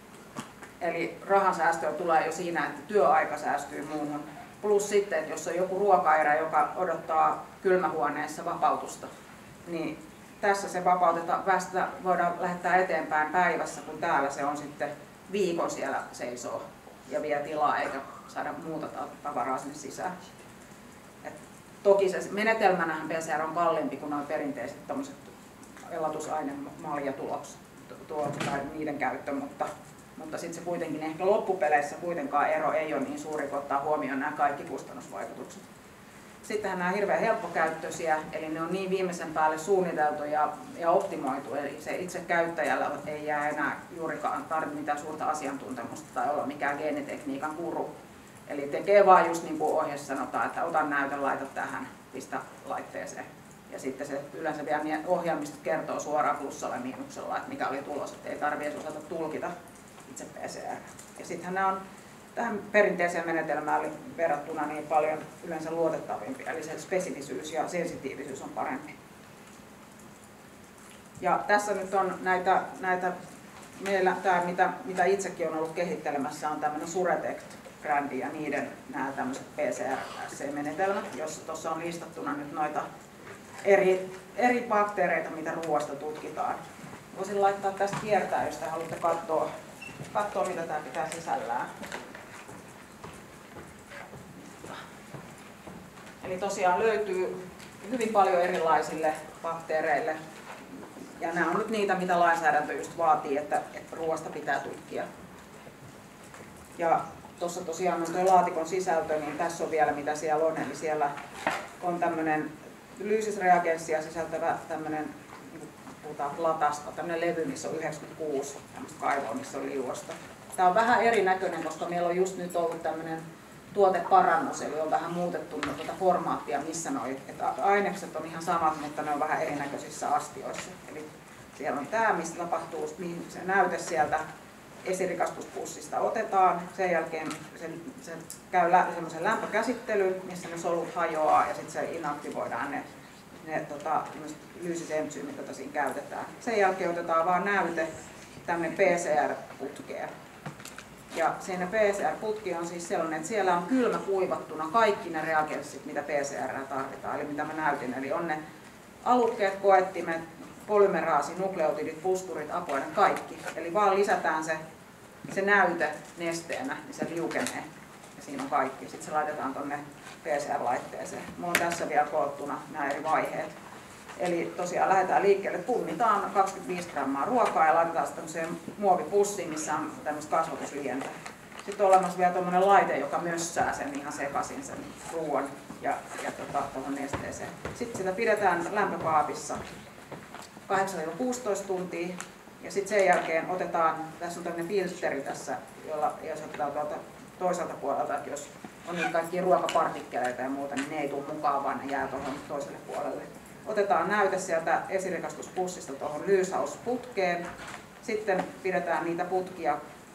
Eli rahan säästöä tulee jo siinä, että työaika säästyy muuhun. Plus sitten, että jos on joku ruokaerä, joka odottaa kylmähuoneessa vapautusta, niin tässä se vapautetaan, päästä voidaan lähettää eteenpäin päivässä, kun täällä se on sitten viikon siellä seisoo ja vie tilaa eikä saada muuta tavaraa sinne sisään. Et toki se menetelmänähän P C R on kalliimpi kuin nuo perinteiset tommoset elatusainemalja-tulokset tai niiden käyttö, mutta Mutta sitten se kuitenkin ehkä loppupeleissä kuitenkaan ero ei ole niin suuri, kun ottaa huomioon nämä kaikki kustannusvaikutukset. Sittenhän nämä hirveän helppokäyttöisiä, eli ne on niin viimeisen päälle suunniteltu ja, ja optimoitu, eli se itse käyttäjällä ei jää enää juurikaan tarvitse mitään suurta asiantuntemusta tai olla mikään geenitekniikan guru. Eli tekee vaan just niin kuin ohjeessa sanotaan, että ota näyte, laita tähän, pistä laitteeseen. Ja sitten se yleensä vielä ohjelmisto kertoo suoraan plussalla ja miinuksella, että mikä oli tulos, että ei tarvitse osata tulkita itse P C R. Ja sittenhän nämä on tähän perinteiseen menetelmään verrattuna niin paljon yleensä luotettavimpia, eli se spesifisyys ja sensitiivisyys on parempi. Ja tässä nyt on näitä, näitä meillä, tämä mitä, mitä itsekin on ollut kehittelemässä, on tämmöinen Suretect-brändi ja niiden nämä tämmöiset P C R C-menetelmät, jossa tuossa on listattuna nyt noita eri, eri bakteereita, mitä ruoasta tutkitaan. Voisin laittaa tästä kiertää, jos te haluatte katsoa, katsoa mitä tämä pitää sisällään. Eli tosiaan löytyy hyvin paljon erilaisille bakteereille. Ja nämä on nyt niitä, mitä lainsäädäntö just vaatii, että, että ruoasta pitää tutkia. Ja tuossa tosiaan on tuo laatikon sisältö, niin tässä on vielä mitä siellä on. Eli siellä on tämmöinen lyysisreagenssia sisältävä tämmöinen, puhutaan latasta, tämmöinen levy, missä on yhdeksänkymmentäkuusi tämmöistä kaivoa, missä on liuosta. Tämä on vähän erinäköinen, koska meillä on just nyt ollut tämmöinen tuoteparannus, eli on vähän muutettu tuota formaattia, missä noi, että ainekset on ihan samat, mutta ne on vähän erinäköisissä astioissa. Eli siellä on tämä, missä tapahtuu, mihin se näyte sieltä esirikastuspussista otetaan. Sen jälkeen se, se käy lä semmoisen lämpökäsittelyn, missä ne solut hajoaa ja sitten se inaktivoidaan ne, ne tota, lyysisensyymit, joita siinä käytetään. Sen jälkeen otetaan vaan näyte tänne P C R-putkeen. Ja siinä P C R-putki on siis sellainen, että siellä on kylmä kuivattuna kaikki ne reagenssit, mitä P C R tarvitaan, eli mitä mä näytin. Eli on ne alukkeet, koettimet, polymeraasi, nukleotidit, puskurit, apuaine, kaikki. Eli vaan lisätään se, se näyte nesteenä, niin se liukenee. Ja siinä on kaikki. Sitten se laitetaan tuonne P C R-laitteeseen. Mulla on tässä vielä koottuna nämä eri vaiheet. Eli tosiaan lähdetään liikkeelle, punnitaan kaksikymmentäviisi grammaa ruokaa ja laitetaan se tämmöiseen muovipussiin, missä on tämmöistä kasvatuslientä. Sitten on olemassa vielä tuommoinen laite, joka mössää sen ihan sekaisin sen ruoan ja, ja tota, tuohon nesteeseen. Sitten sitä pidetään lämpökaapissa kahdeksan kuusitoista tuntia ja sitten sen jälkeen otetaan, tässä on tämmöinen filteri tässä, jolla jos otetaan tuolta toiselta puolelta, että jos on niin kaikkia ruokapartikkeleita ja muuta, niin ne ei tule mukaan, vaan ne jää tuohon toiselle puolelle. Otetaan näyte sieltä esirikastuspussista tuohon lyysausputkeen. Sitten pidetään niitä putkia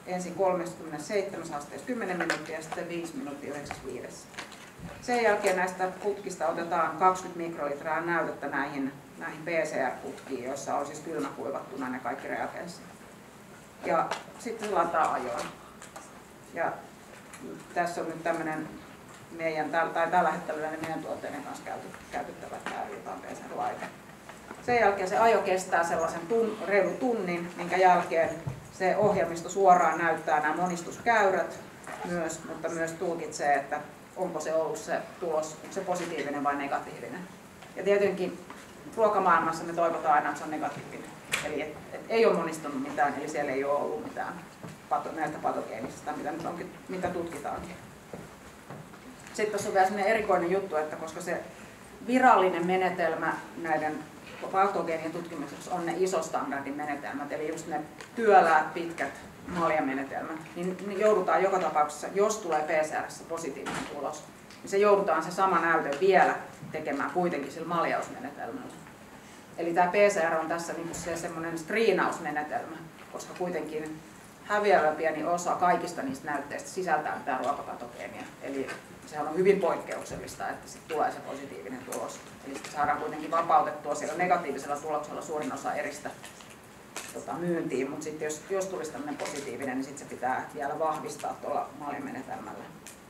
ensin kolmekymmentäseitsemän asteessa kymmenen minuuttia ja sitten viisi minuuttia yhdeksänkymmentäviisi. Sen jälkeen näistä putkista otetaan kaksikymmentä mikrolitraa näytettä näihin, näihin P C R-putkiin, joissa on siis kylmäkuivattuna ne kaikki reagenssit. Ja sitten se lataa ajoon. Ja tässä on nyt tämmöinen meidän, tai tällä hetkellä meidän tuotteiden kanssa käytettävä tämä real-time P C R-laite. Sen jälkeen se ajo kestää sellaisen tun, reilu tunnin, minkä jälkeen se ohjelmisto suoraan näyttää nämä monistuskäyrät myös, mutta myös tulkitsee, että onko se ollut se tulos, onko se positiivinen vai negatiivinen. Ja tietenkin ruokamaailmassa me toivotaan aina, että se on negatiivinen. Eli et, et ei ole monistunut mitään, eli siellä ei ole ollut mitään pato, näistä patogeenisista, mitä, nyt onkin, mitä tutkitaankin. Sitten tuossa on vielä sellainen erikoinen juttu, että koska se virallinen menetelmä näiden patogeenien tutkimuksessa on ne isostandardin menetelmät, eli just ne työläät, pitkät maljamenetelmät, niin joudutaan joka tapauksessa, jos tulee P C R:ssä positiivinen tulos, niin se joudutaan se sama näyte vielä tekemään kuitenkin sillä maljausmenetelmällä. Eli tämä P C R on tässä niin se semmoinen screenausmenetelmä, koska kuitenkin häviävä pieni osa kaikista niistä näytteistä sisältää mitään ruokapatogeenia. Eli sehän on hyvin poikkeuksellista, että sitten tulee se positiivinen tulos. Eli saadaan kuitenkin vapautettua siellä negatiivisella tuloksella suurin osa eristä tota, myyntiin, mutta sitten jos, jos tulisi tämmöinen positiivinen, niin sitten se pitää vielä vahvistaa tuolla maljamenetelmällä.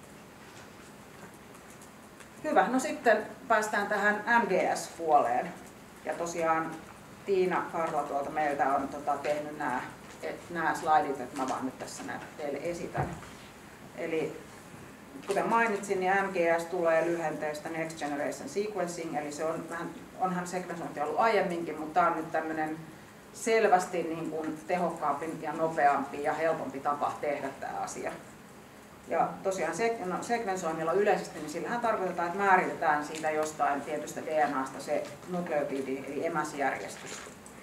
Hyvä, no sitten päästään tähän M G S-puoleen. Ja tosiaan Tiina Karla tuolta meiltä on tota, tehnyt nämä, nämä slaidit, että mä vaan nyt tässä nämä teille esitän. Eli kuten mainitsin, niin M G S tulee lyhenteestä Next Generation Sequencing, eli se on vähän, onhan sekvensointi ollut aiemminkin, mutta tämä on nyt tämmöinen selvästi niin kuin tehokkaampi ja nopeampi ja helpompi tapa tehdä tämä asia. Ja tosiaan sek- no, sekvensoinnilla yleisesti, niin sillähän tarkoitetaan, että määritetään siitä jostain tietystä D N A:sta se nukleotidi eli emäsjärjestys.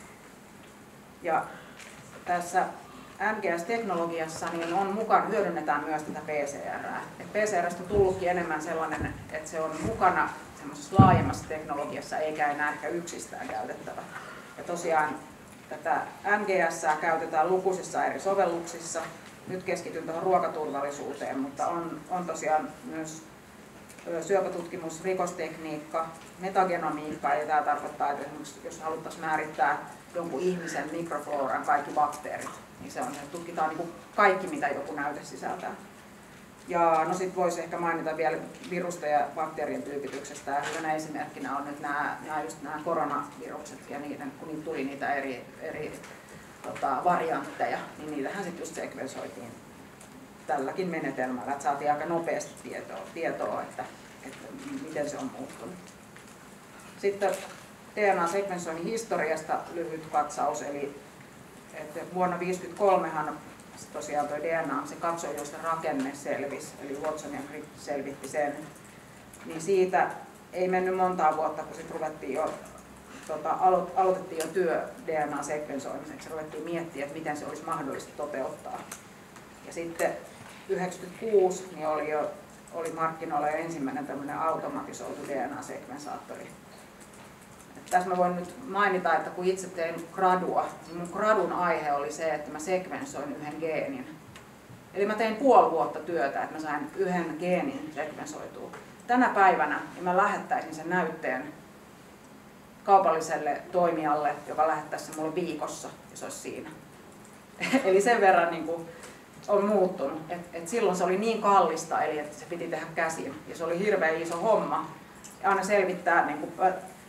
Ja tässä M G S-teknologiassa niin on mukaan, hyödynnetään myös tätä P C R:ää. Et P C R:stä on tullutkin enemmän sellainen, että se on mukana semmoisessa laajemmassa teknologiassa eikä enää ehkä yksistään käytettävä. Ja tosiaan tätä M G S:ää käytetään lukuisissa eri sovelluksissa. Nyt keskityn tuohon ruokaturvallisuuteen, mutta on, on tosiaan myös syöpätutkimus, rikostekniikka, metagenomiikka, ja tämä tarkoittaa, että jos haluttaisiin määrittää jonkun ihmisen mikroflooran kaikki bakteerit, niin se on, että tutkitaan niin kuin kaikki, mitä joku näyte sisältää. Ja no sitten voisi ehkä mainita vielä virusten ja bakteerien tyypityksestä, ja hyvänä esimerkkinä on nyt nämä, nämä, just nämä koronavirukset, ja niiden, kun niitä tuli niitä eri, eri tota, variantteja, niin niitähän sitten just sekvensoitiin tälläkin menetelmällä, että saatiin aika nopeasti tietoa, tietoa että, että miten se on muuttunut. Sitten D N A-sekvensoinnin historiasta lyhyt katsaus, eli että vuonna tuhatyhdeksänsataaviisikymmentäkolmehan tosiaan tuo D N A, se katsojuusten rakenne selvisi, eli Watson ja Crick selvitti sen, niin siitä ei mennyt montaa vuotta, kun sitten ruvettiin jo Tota, aloitettiin jo työ D N A-sekvensoimiseksi ja ruvettiin miettimään, että miten se olisi mahdollista toteuttaa. Ja sitten yhdeksänkymmentäkuusi niin oli jo oli markkinoilla jo ensimmäinen tämmöinen automatisoitu D N A-sekvensaattori. Et tässä mä voin nyt mainita, että kun itse tein gradua, niin mun gradun aihe oli se, että mä sekvensoin yhden geenin. Eli mä tein puoli vuotta työtä, että mä sain yhden geenin sekvensoitua. Tänä päivänä niin mä lähettäisin sen näytteen kaupalliselle toimijalle, joka lähettäisi se mulle viikossa, ja se olisi siinä. Eli sen verran niin kuin on muuttunut. Et, et silloin se oli niin kallista, eli että se piti tehdä käsin. Ja se oli hirveän iso homma. Ja aina selvittää niin kuin,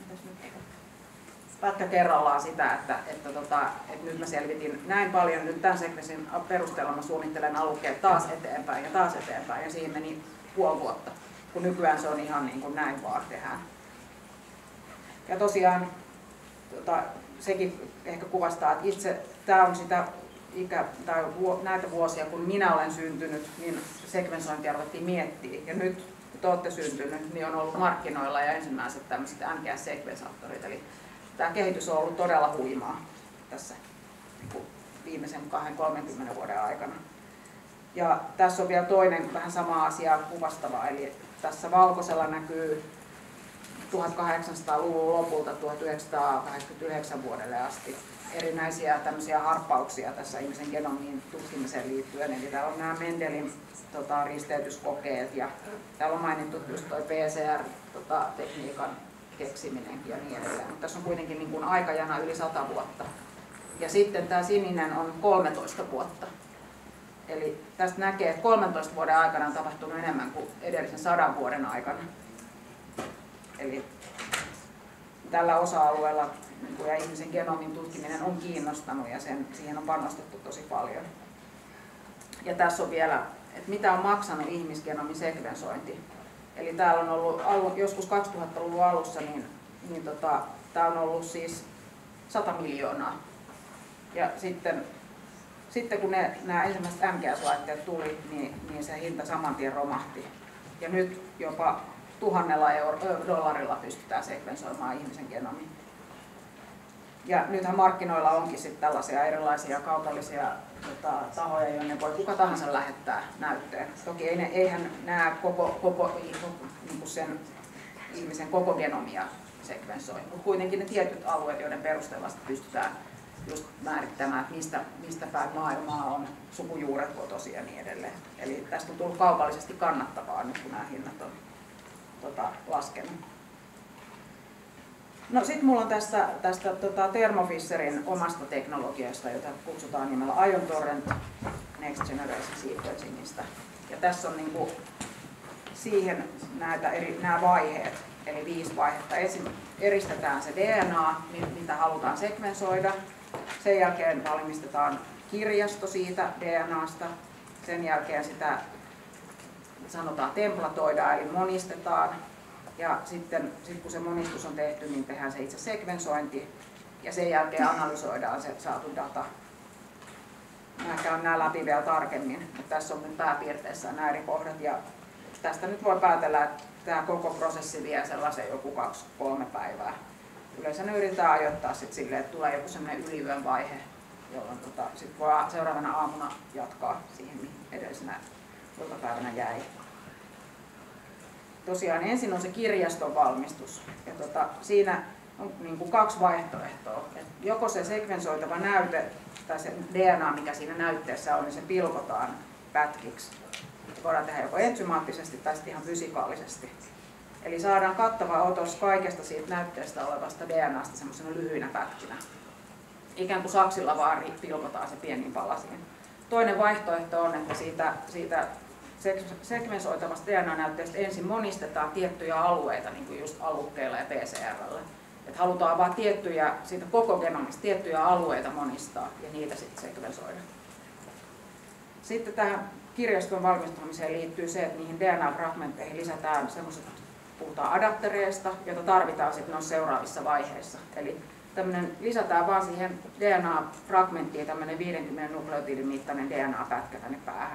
pätkä kerrallaan sitä, että, että, tota, että nyt mä selvitin näin paljon, nyt tämän sekvensin perusteella mä suunnittelen alukkeet taas eteenpäin ja taas eteenpäin. Ja siihen meni puoli vuotta, kun nykyään se on ihan niin kuin näin vaan tehdään. Ja tosiaan tota, sekin ehkä kuvastaa, että itse tämä on sitä ikä, tai näitä vuosia, kun minä olen syntynyt, niin sekvensointia ruvettiin miettiä. Ja nyt, kun te olette syntynyt, niin on ollut markkinoilla ja ensimmäiset tämmöiset M G S-sekvensaattorit. Eli tämä kehitys on ollut todella huimaa tässä viimeisen kaksikymmentä kolmekymmentä vuoden aikana. Ja tässä on vielä toinen vähän sama asia kuvastava, eli tässä valkoisella näkyy tuhatkahdeksansataaluvun lopulta tuhatyhdeksänsataakahdeksankymmentäyhdeksän vuodelle asti erinäisiä tämmöisiä harppauksia tässä ihmisen genomiin tutkimiseen liittyen. Eli täällä on nämä Mendelin tota, risteytyskokeet ja täällä on mainittu just toi P C R-tekniikan tota, keksiminen ja niin edelleen. Mutta tässä on kuitenkin niin kuin aikajana yli sata vuotta. Ja sitten tämä sininen on kolmetoista vuotta. Eli tästä näkee, että kolmentoista vuoden aikana on tapahtunut enemmän kuin edellisen sadan vuoden aikana. Eli tällä osa-alueella niin ja ihmisen genomin tutkiminen on kiinnostanut ja sen, siihen on panostettu tosi paljon. Ja tässä on vielä, että mitä on maksanut ihmisgenomin sekvensointi. Eli täällä on ollut joskus kaksituhattaluvun alussa, niin, niin tota, tämä on ollut siis sata miljoonaa. Ja sitten, sitten kun ne, nämä ensimmäiset M G S-laitteet tuli, niin, niin se hinta saman tien romahti. Ja nyt jopa tuhannella euro, dollarilla pystytään sekvensoimaan ihmisen genomi. Ja nythän markkinoilla onkin sitten tällaisia erilaisia kaupallisia tota, tahoja, joille voi kuka tahansa lähettää näytteen. Toki ei ne, eihän nämä koko, koko niin sen ihmisen koko genomia sekvensoi, mutta kuitenkin ne tietyt alueet, joiden perusteella pystytään just määrittämään, että mistä, mistä päin maailmaa on sukujuuret kotoisin ja niin edelleen. Eli tästä on tullut kaupallisesti kannattavaa nyt, kun nämä hinnat on tota, laskenut. No sitten mulla on tästä, tästä tota, Thermo Fisherin omasta teknologiasta, jota kutsutaan nimellä Ion Torrent Next Generation Sequencingista. Ja tässä on niinku siihen näitä eri, nämä vaiheet, eli viisi vaihetta. Ensin eristetään se D N A, mitä halutaan sekvensoida. Sen jälkeen valmistetaan kirjasto siitä D N A:sta. Sen jälkeen sitä sanotaan templatoidaan, eli monistetaan. Ja sitten sit kun se monistus on tehty, niin tehdään se itse sekvensointi. Ja sen jälkeen analysoidaan se saatu data. Mä käyn nämä läpi vielä tarkemmin, mutta tässä on nyt pääpiirteissään nämä eri kohdat. Ja tästä nyt voi päätellä, että tämä koko prosessi vie sellaisen joku kaksi kolme päivää. Yleensä ne yritetään ajoittaa sit silleen, että tulee joku sellainen yliyön vaihe, jolloin tota, sit voi seuraavana aamuna jatkaa siihen, mihin edellisenä iltapäivänä jäi. Tosiaan ensin on se kirjaston valmistus. Ja tota, siinä on niin kuin kaksi vaihtoehtoa. Et joko se sekvensoitava näyte tai se D N A, mikä siinä näytteessä on, niin se pilkotaan pätkiksi. Voidaan tehdä joko ensymaattisesti tai sitten ihan fysikaalisesti. Eli saadaan kattava otos kaikesta siitä näytteestä olevasta D N A:sta semmoisena lyhyinä pätkinä. Ikään kuin saksilla vaan pilkotaan se pieniin palasiin. Toinen vaihtoehto on, että siitä, siitä sekvensoitavasta D N A-näytteestä ensin monistetaan tiettyjä alueita, niin kuin just alukkeilla ja P C R:llä. Että halutaan vain tiettyjä, siitä koko genomista tiettyjä alueita monistaa ja niitä sitten sekvensoida. Sitten tähän kirjaston valmistamiseen liittyy se, että niihin D N A-fragmentteihin lisätään sellaiset, puhutaan adaptereista, joita tarvitaan sitten noissa seuraavissa vaiheissa. Eli tämmönen, lisätään vaan siihen D N A-fragmenttiin tämmöinen viidenkymmenen nukleotiidin mittainen D N A-pätkä tänne päähän.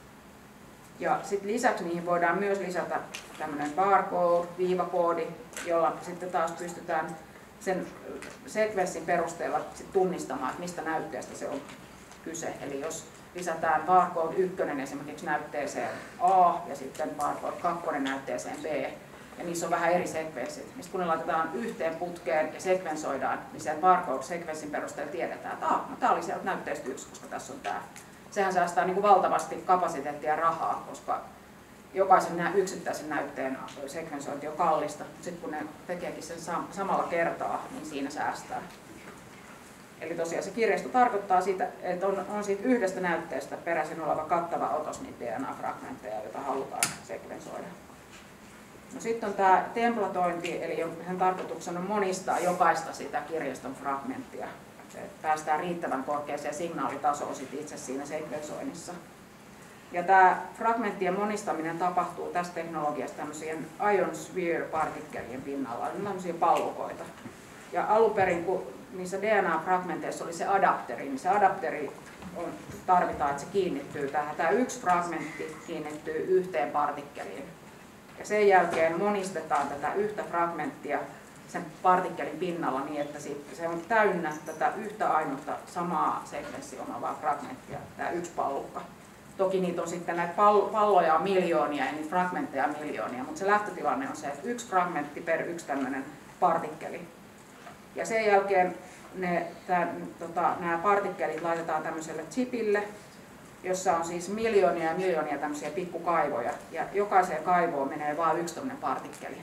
Ja sitten lisäksi niihin voidaan myös lisätä tämmöinen barcode, viivakoodi, jolla sitten taas pystytään sen sekvenssin perusteella sit tunnistamaan, että mistä näytteestä se on kyse. Eli jos lisätään barcode yksi esimerkiksi näytteeseen A ja sitten barcode kaksi näytteeseen B, ja niissä on vähän eri sekvenssit, mistä kun ne laitetaan yhteen putkeen ja sekvensoidaan, niin sen barcode-sekvenssin perusteella tiedetään, että ah, no, tämä oli sieltä näytteestä yksi, koska tässä on tämä. Sehän säästää niin kuin valtavasti kapasiteettia ja rahaa, koska jokaisen yksittäisen näytteen sekvensointi on kallista. Sitten kun ne tekeekin sen samalla kertaa, niin siinä säästää. Eli tosiaan se kirjasto tarkoittaa sitä, että on, on siitä yhdestä näytteestä peräisin oleva kattava otos niitä D N A-fragmentteja, joita halutaan sekvensoida. No sitten on tämä templatointi, eli sen tarkoituksena on monistaa jokaista sitä kirjaston fragmenttia. Päästään riittävän korkeaseen signaalitasoon sit itse siinä sekvensoinnissa. Ja tämä fragmenttien monistaminen tapahtuu tästä teknologiasta tämmöisien ion sphere-partikkelien pinnalla, ne on tämmöisiä pallukoita. Ja alun perin, kun niissä D N A-fragmenteissa oli se adapteri, niin se adapteri on, tarvitaan, että se kiinnittyy tähän. Tämä yksi fragmentti kiinnittyy yhteen partikkeliin. Ja sen jälkeen monistetaan tätä yhtä fragmenttia sen partikkelin pinnalla niin, että se on täynnä tätä yhtä ainutta samaa sekvenssia omaavaa fragmenttia, tämä yksi pallukka. Toki niitä on sitten näitä palloja on miljoonia ja niitä fragmentteja on miljoonia, mutta se lähtötilanne on se, että yksi fragmentti per yksi tämmöinen partikkeli. Ja sen jälkeen ne, tämän, tota, nämä partikkelit laitetaan tämmöiselle chipille, jossa on siis miljoonia ja miljoonia tämmöisiä pikkukaivoja. Ja jokaiseen kaivoon menee vain yksi tämmöinen partikkeli.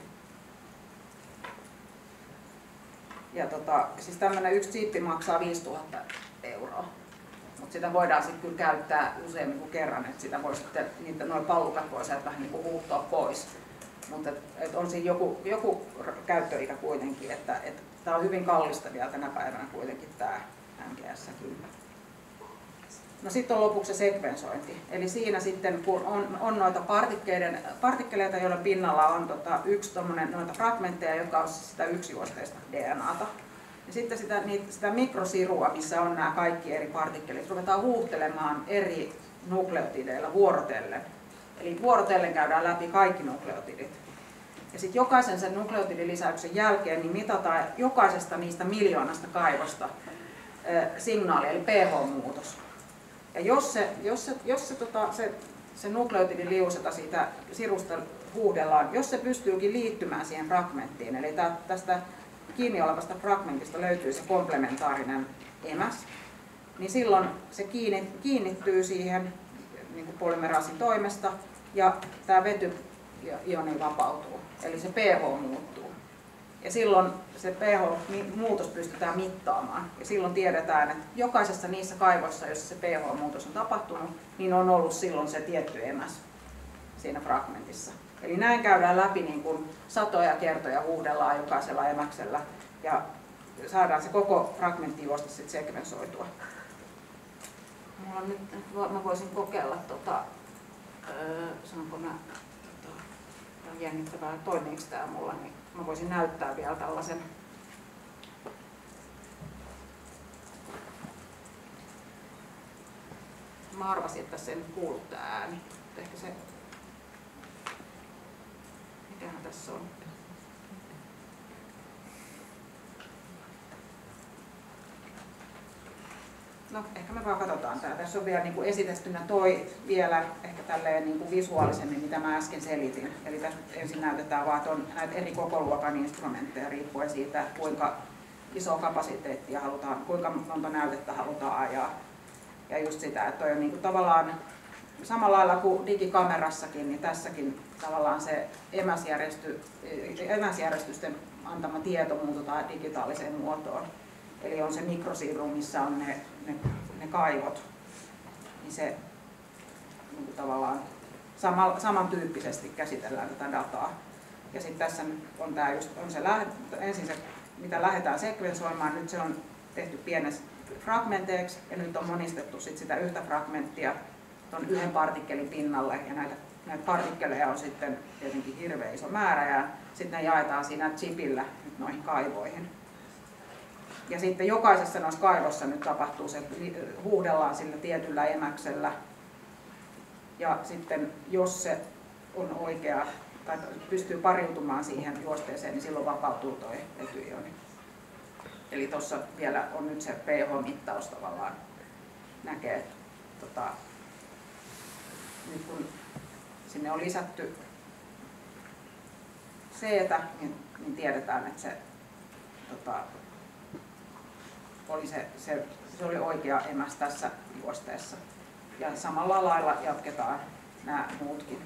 Ja tota, siis tämmöinen yksi chippi maksaa viisituhatta euroa. Mutta sitä voidaan sitten kyllä käyttää useammin kuin kerran, että sitä voi sitten, niitä noin pallukat voi sieltä vähän niin kuin huuhtoa pois. Mutta et, et on siinä joku, joku käyttöikä kuitenkin, että et, tämä on hyvin kallista vielä tänä päivänä kuitenkin tämä M G S-kin. No sitten on lopuksi se sekvensointi. Eli siinä sitten kun on, on noita partikkeleita, joiden pinnalla on tota, yksi tommonen, noita fragmentteja, jotka on sitä yksijuosteista D N A:ta. Ja sitten sitä, niitä, sitä mikrosirua, missä on nämä kaikki eri partikkelit, ruvetaan huuhtelemaan eri nukleotideilla vuorotellen. Eli vuorotellen käydään läpi kaikki nukleotidit. Ja sitten jokaisen sen nukleotidilisäyksen jälkeen niin mitataan jokaisesta niistä miljoonasta kaivosta äh, signaali, eli pH-muutos. Ja jos se, jos se, jos se, tota, se, se nukleotidiliuseta siitä sirusta huuhdellaan, jos se pystyykin liittymään siihen fragmenttiin, eli tästä kiinni olevasta fragmentista löytyy se komplementaarinen emäs, niin silloin se kiinnittyy siihen niin kuin polymeraasin toimesta ja tämä vetyioni vapautuu, eli se pH muuttuu. Ja silloin se pH-muutos pystytään mittaamaan ja silloin tiedetään, että jokaisessa niissä kaivoissa, joissa se pH-muutos on tapahtunut, niin on ollut silloin se tietty emäs siinä fragmentissa. Eli näin käydään läpi niin kuin satoja kertoja, huuhdellaan jokaisella emäksellä ja saadaan se koko fragmentti juosta sitten sekvensoitua. Mulla on nyt, mä voisin kokeilla, tota, öö, sanonko mä, tota, on jännittävää, toimiiko tää mulla, niin mä voisin näyttää vielä tällaisen. Mä arvasin, että tässä ei nyt kuulu tää ääni, mutta ehkä se, mikähän tässä on. No, ehkä me vaan katsotaan tää. Tässä on vielä niin kuin esitettynä toi vielä ehkä tälleen niin kuin visuaalisemmin, mitä mä äsken selitin. Eli tässä ensin näytetään vaan, että on näitä eri kokoluokan instrumentteja riippuen siitä, kuinka iso kapasiteettia halutaan, kuinka monta näytettä halutaan ajaa. Ja just sitä, että toi on niin kuin tavallaan samalla lailla kuin digikamerassakin, niin tässäkin tavallaan se emäsjärjesty, emäsjärjestysten antama tieto muutetaan digitaaliseen muotoon. Eli on se mikrosiru, missä on ne, ne, ne kaivot, niin se niin kuin tavallaan sama, samantyyppisesti käsitellään tätä dataa. Ja sitten tässä on, tää just, on se lähe, ensin se, mitä lähdetään sekvensoimaan, nyt se on tehty pieneksi fragmenteiksi ja nyt on monistettu sit sitä yhtä fragmenttia tuon yhden partikkelin pinnalle ja näitä, näitä partikkeleja on sitten tietenkin hirveän iso määrä ja sitten ne jaetaan siinä chipillä nyt noihin kaivoihin. Ja sitten jokaisessa noissa kaivossa nyt tapahtuu se, huuhdellaan sillä tietyllä emäksellä. Ja sitten jos se on oikea tai pystyy pariutumaan siihen juosteeseen, niin silloin vapautuu tuo vetyioni. Eli tuossa vielä on nyt se pH-mittaus tavallaan näkee, tota, nyt kun sinne on lisätty C-tä, niin, niin tiedetään, että se tota, Oli se, se, se oli oikea emäs tässä juosteessa. Ja samalla lailla jatketaan nämä muutkin.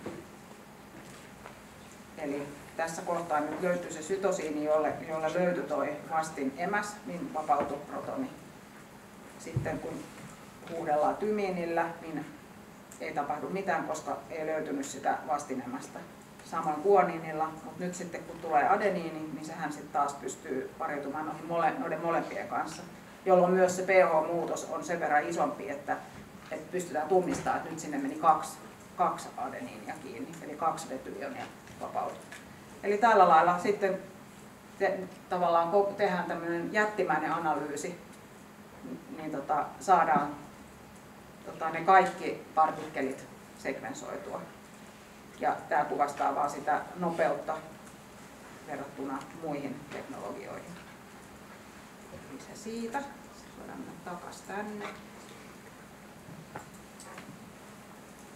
Eli tässä kohtaa nyt löytyy se sytosiini, jolle, jolle löytyi tuo vastin emäs, niin vapautui protoni. Sitten kun huuhdellaan tymiinillä, niin ei tapahdu mitään, koska ei löytynyt sitä vastinemästä. Samoin guaniinilla, mutta nyt sitten kun tulee adeniini, niin sehän sitten taas pystyy pariutumaan noihin mole, noiden molempien kanssa, jolloin myös se pH-muutos on sen verran isompi, että, että pystytään tunnistamaan, että nyt sinne meni kaksi, kaksi adeniinia kiinni, eli kaksi vetyionia vapautui. Eli tällä lailla sitten te, tavallaan tehdään tämmöinen jättimäinen analyysi, niin tota, saadaan tota, ne kaikki partikkelit sekvensoitua. Ja tämä kuvastaa vaan sitä nopeutta verrattuna muihin teknologioihin. Eli se siitä. Sitten voidaan mennä takaisin tänne.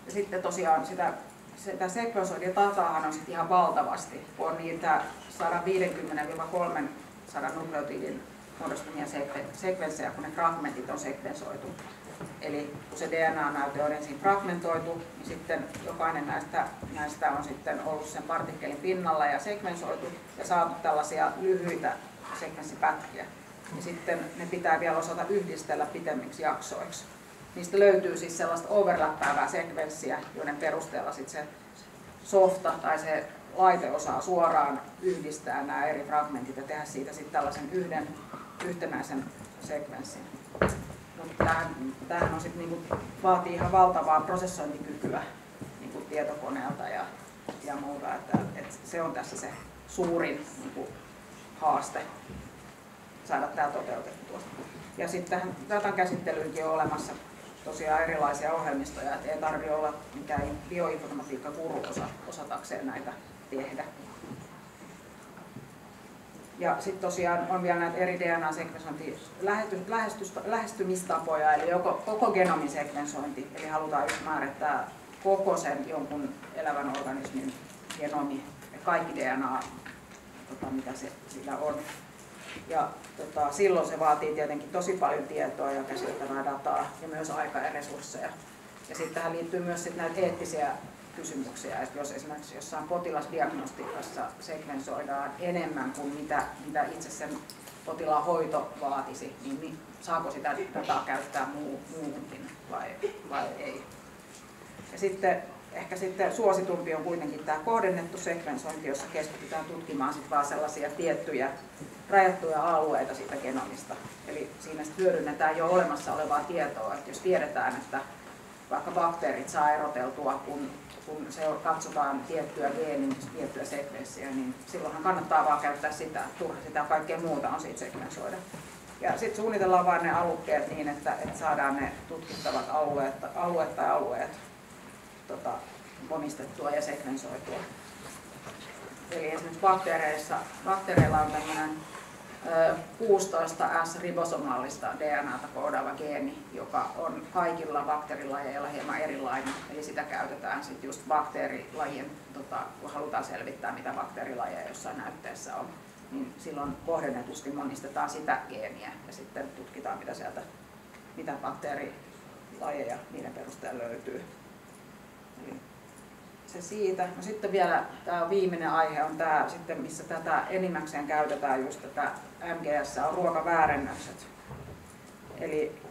Ja sitten tosiaan sitä, sitä sekvensointia dataahan on sitten ihan valtavasti, kun on niitä sata viisikymmentä kolmesataa nukleotidin muodostamia sekvenssejä, kun ne fragmentit on sekvensoitu. Eli kun se D N A-näyte on ensin fragmentoitu, niin sitten jokainen näistä, näistä on sitten ollut sen partikkelin pinnalla ja sekvensoitu ja saatu tällaisia lyhyitä sekvenssipätkiä. Ja sitten ne pitää vielä osata yhdistellä pitemmiksi jaksoiksi. Niistä löytyy siis sellaista overlappäävää sekvenssiä, joiden perusteella sitten se softa tai se laite osaa suoraan yhdistää nämä eri fragmentit ja tehdä siitä sitten tällaisen yhden yhtenäisen sekvenssin. Mutta tämähän on sit niinku, vaatii ihan valtavaa prosessointikykyä niinku tietokoneelta ja, ja muuta. Että, et se on tässä se suurin niinku, haaste saada tämä toteutettua. Ja sitten datan käsittelyynkin on olemassa tosiaan erilaisia ohjelmistoja, että ei tarvitse olla mikään bioinformatiikka-guru osa, osatakseen näitä tehdä. Ja sitten tosiaan on vielä näitä eri D N A-sekvensointi-lähestymistapoja, eli joko koko genomin sekvensointi, eli halutaan just määrittää koko sen jonkun elävän organismin genomi ja kaikki D N A, tota, mitä se sillä on. Ja tota, silloin se vaatii tietenkin tosi paljon tietoa ja käsiteltävää dataa ja myös aikaa ja resursseja. Ja sitten tähän liittyy myös sit näitä eettisiä kysymyksiä, että jos esimerkiksi jossain potilasdiagnostiikassa sekvensoidaan enemmän kuin mitä, mitä itse sen potilaan hoito vaatisi, niin saako sitä dataa käyttää muu, muuhunkin vai, vai ei. Ja sitten ehkä sitten suositumpi on kuitenkin tämä kohdennettu sekvensointi, jossa keskitytään tutkimaan sit vaan sellaisia tiettyjä rajattuja alueita siitä genomista. Eli siinä hyödynnetään jo olemassa olevaa tietoa, että jos tiedetään, että vaikka bakteerit saa eroteltua, kun, kun se katsotaan tiettyä geenin, tiettyä sekvenssiä, niin silloinhan kannattaa vaan käyttää sitä, turha sitä kaikkea muuta on siitä sekvensoida. Ja sitten suunnitellaan vain ne alukkeet niin, että, että saadaan ne tutkittavat alueet, alueet tai alueet tota, monistettua ja sekvensoitua. Eli esimerkiksi bakteereissa, bakteereilla on tämmöinen kuusitoista S-ribosomaalista D N A:ta koodaava geeni, joka on kaikilla bakteerilajeilla hieman erilainen. Eli sitä käytetään sitten just bakteerilajien, tota, kun halutaan selvittää mitä bakteerilajeja jossain näytteessä on, niin silloin kohdennetusti monistetaan sitä geeniä ja sitten tutkitaan mitä sieltä, mitä bakteerilajeja niiden perusteella löytyy. Eli se siitä. No sitten vielä tämä viimeinen aihe on tämä, sitten, missä tätä enimmäkseen käytetään just tätä M G S on ruokaväärennökset. Eli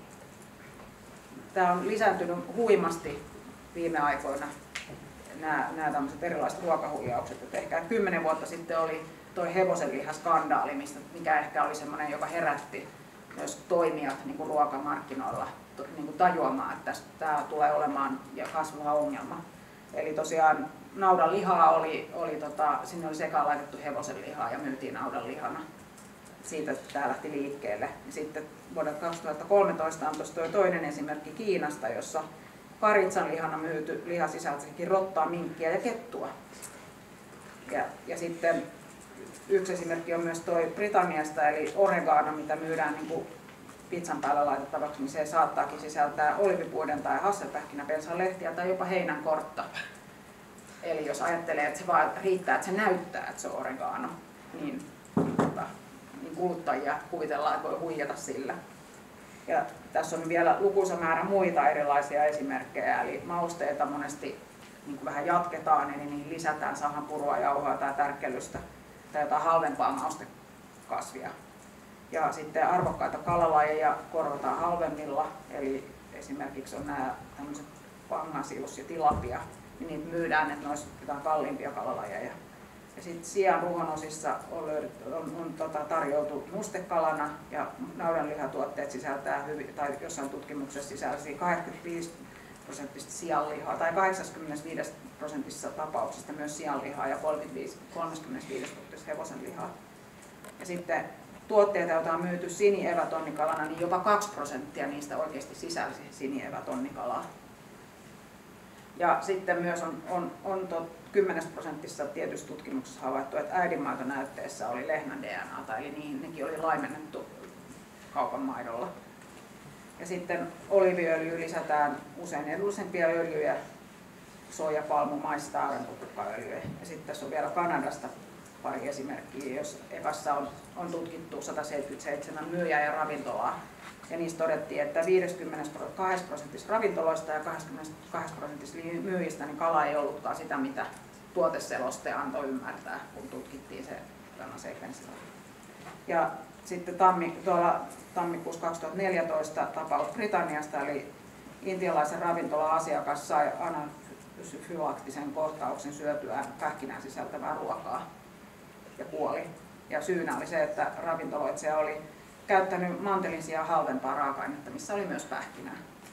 tämä on lisääntynyt huimasti viime aikoina nämä, nämä tämmöiset erilaiset ruokahuijaukset. Et ehkä kymmenen vuotta sitten oli toi hevosenlihaskandaali, mistä, mikä ehkä oli semmoinen, joka herätti myös toimijat niin kuin ruokamarkkinoilla niin kuin tajuamaan, että tämä tulee olemaan ja kasvava ongelma. Eli tosiaan naudan lihaa oli, oli tota, sinne oli sekaan laitettu hevosen lihaa ja myytiin naudan lihana. Siitä tämä lähti liikkeelle. Ja sitten vuonna kaksituhattakolmetoista on tuossa toinen esimerkki Kiinasta, jossa karitsan lihana myyty liha sisälsikin rottaa, minkkiä ja kettua. Ja, ja sitten yksi esimerkki on myös toi Britanniasta, eli oregano, mitä myydään niin kuin pizzan päällä laitettavaksi, niin se saattaakin sisältää olivipuiden tai hasselpähkinäpensan lehtiä tai jopa heinänkortta. Eli jos ajattelee, että se vaan riittää, että se näyttää, että se on oregano, niin, tota, niin kuluttajia kuvitellaan, että voi huijata sillä. Ja tässä on vielä lukuisa määrä muita erilaisia esimerkkejä, eli mausteita monesti niin kuin vähän jatketaan, eli niihin lisätään sahanpurua, jauhoa tai tärkkelystä tai jotain halvempaa maustekasvia. Ja sitten arvokkaita kalalajeja korvataan halvemmilla, eli esimerkiksi on nämä tämmöiset pangasius ja tilapia, niin niitä myydään, että ne olisi jotain kalliimpia kalalajeja. Ja sitten sian ruhonosissa on, löydetty, on, on tota, tarjoutu mustekalana ja naudanlihatuotteet sisältää hyvin, tai jossain tutkimuksessa sisälsi kahdeksankymmentäviisi prosenttista sianlihaa tai kahdeksankymmentäviisi prosentissa tapauksista myös sianlihaa ja kolmekymmentäviisi prosenttia hevosenlihaa. Ja sitten tuotteita, joita on myyty sinievätonnikalana, niin jopa kaksi prosenttia niistä oikeasti sisälsi sinievätonnikalaa. Ja sitten myös on, on, on kymmenen prosentissa tietyissä tutkimuksissa havaittu, että äidinmaitonäytteessä oli lehmän D N A:ta, eli niihin, nekin oli laimennettu kaupan maidolla. Ja sitten oliiviöljyyn lisätään usein edullisempia öljyjä, soijapalmu, maistaa aurinkokukkakaöljyä. Ja sitten tässä on vielä Kanadasta pari esimerkkiä, jos Ekassa on, on tutkittu sata seitsemänkymmentäseitsemän myyjää ja ravintolaa. Ja niistä todettiin, että viisikymmentäkaksi prosentissa ravintoloista ja kaksikymmentäkaksi prosentissa myyjistä niin kala ei ollutkaan sitä, mitä tuoteseloste antoi ymmärtää, kun tutkittiin se sekvenssillä. Ja sitten tammi, tuolla tammikuussa kaksituhattaneljätoista tapaus Britanniasta, eli intialaisen ravintola-asiakas sai anafylaktisen kohtauksen syötyään pähkinän sisältävää ruokaa ja kuoli. Ja syynä oli se, että ravintoloitsija oli käyttänyt mantelin sijaan halvempaa raaka-ainetta, missä oli myös pähkinää.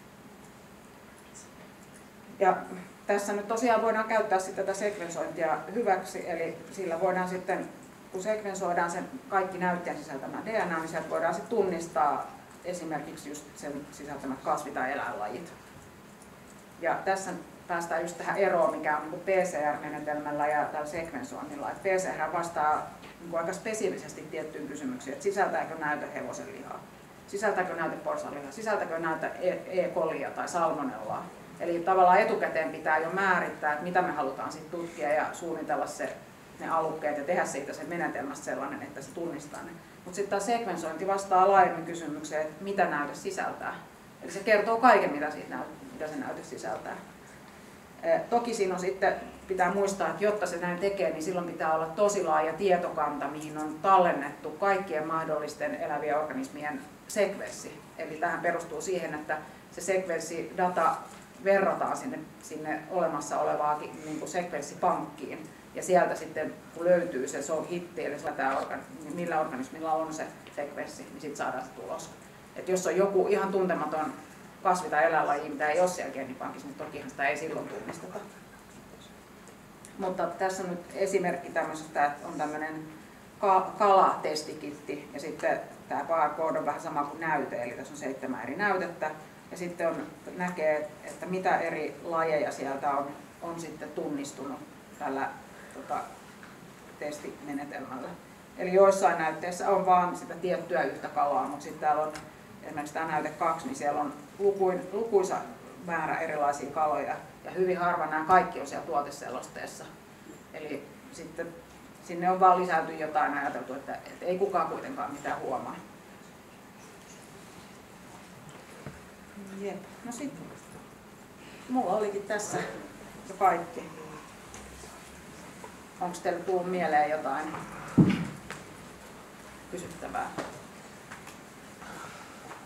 Ja tässä nyt tosiaan voidaan käyttää sitten tätä sekvensointia hyväksi, eli sillä voidaan sitten, kun sekvensoidaan sen kaikki näytteen sisältämä D N A, niin sieltä voidaan sitten tunnistaa esimerkiksi just sen sisältämät kasvi- tai eläinlajit. Ja tässä päästään just tähän eroon, mikä on P C R-menetelmällä ja tällä sekvensoinnilla. P C R vastaa niin aika spesifisesti tiettyyn kysymyksiin, että sisältääkö näyte hevosenlihaa, sisältääkö näyte porsanlihaa, sisältääkö näyte E. colia tai salmonellaa. Eli tavallaan etukäteen pitää jo määrittää, että mitä me halutaan sitten tutkia ja suunnitella se, ne alukkeet ja tehdä siitä sen menetelmästä sellainen, että se tunnistaa ne. Mutta sitten tämä sekvensointi vastaa laajemmin kysymykseen, että mitä näyte sisältää. Eli se kertoo kaiken, mitä, siitä näyte, mitä se näyte sisältää. E, toki siinä on sitten, pitää muistaa, että jotta se näin tekee, niin silloin pitää olla tosi laaja tietokanta, mihin on tallennettu kaikkien mahdollisten elävien organismien sekvenssi. Eli tähän perustuu siihen, että se sekvenssidata verrataan sinne, sinne olemassa olevaan niin kuin sekvenssipankkiin. Ja sieltä sitten, kun löytyy se, se on hitti, eli tämä organismi, millä organismilla on se sekvenssi, niin sitten saadaan se tulos. Et jos on joku ihan tuntematon kasvi- tai eläinlaji, mitä ei ole siellä geenipankissa, niin tokihan sitä ei silloin tunnisteta. Mutta tässä on nyt esimerkki tämmöisestä, että on tämmöinen kalatestikitti, ja sitten tämä barcode on vähän sama kuin näyte, eli tässä on seitsemän eri näytettä. Ja sitten on, näkee, että mitä eri lajeja sieltä on, on sitten tunnistunut tällä tota, testimenetelmällä. Eli joissain näytteissä on vain sitä tiettyä yhtä kalaa, mutta sitten täällä on esimerkiksi tämä näyte kaksi, niin siellä on lukuin, lukuisa määrä erilaisia kaloja. Ja hyvin harva nämä kaikki on siellä tuoteselosteessa. Eli sitten sinne on vaan lisäyty jotain ajateltu, että, että ei kukaan kuitenkaan mitään huomaa. Jep. No sitten, mulla olikin tässä jo kaikki. Onko teille tullut mieleen jotain kysyttävää?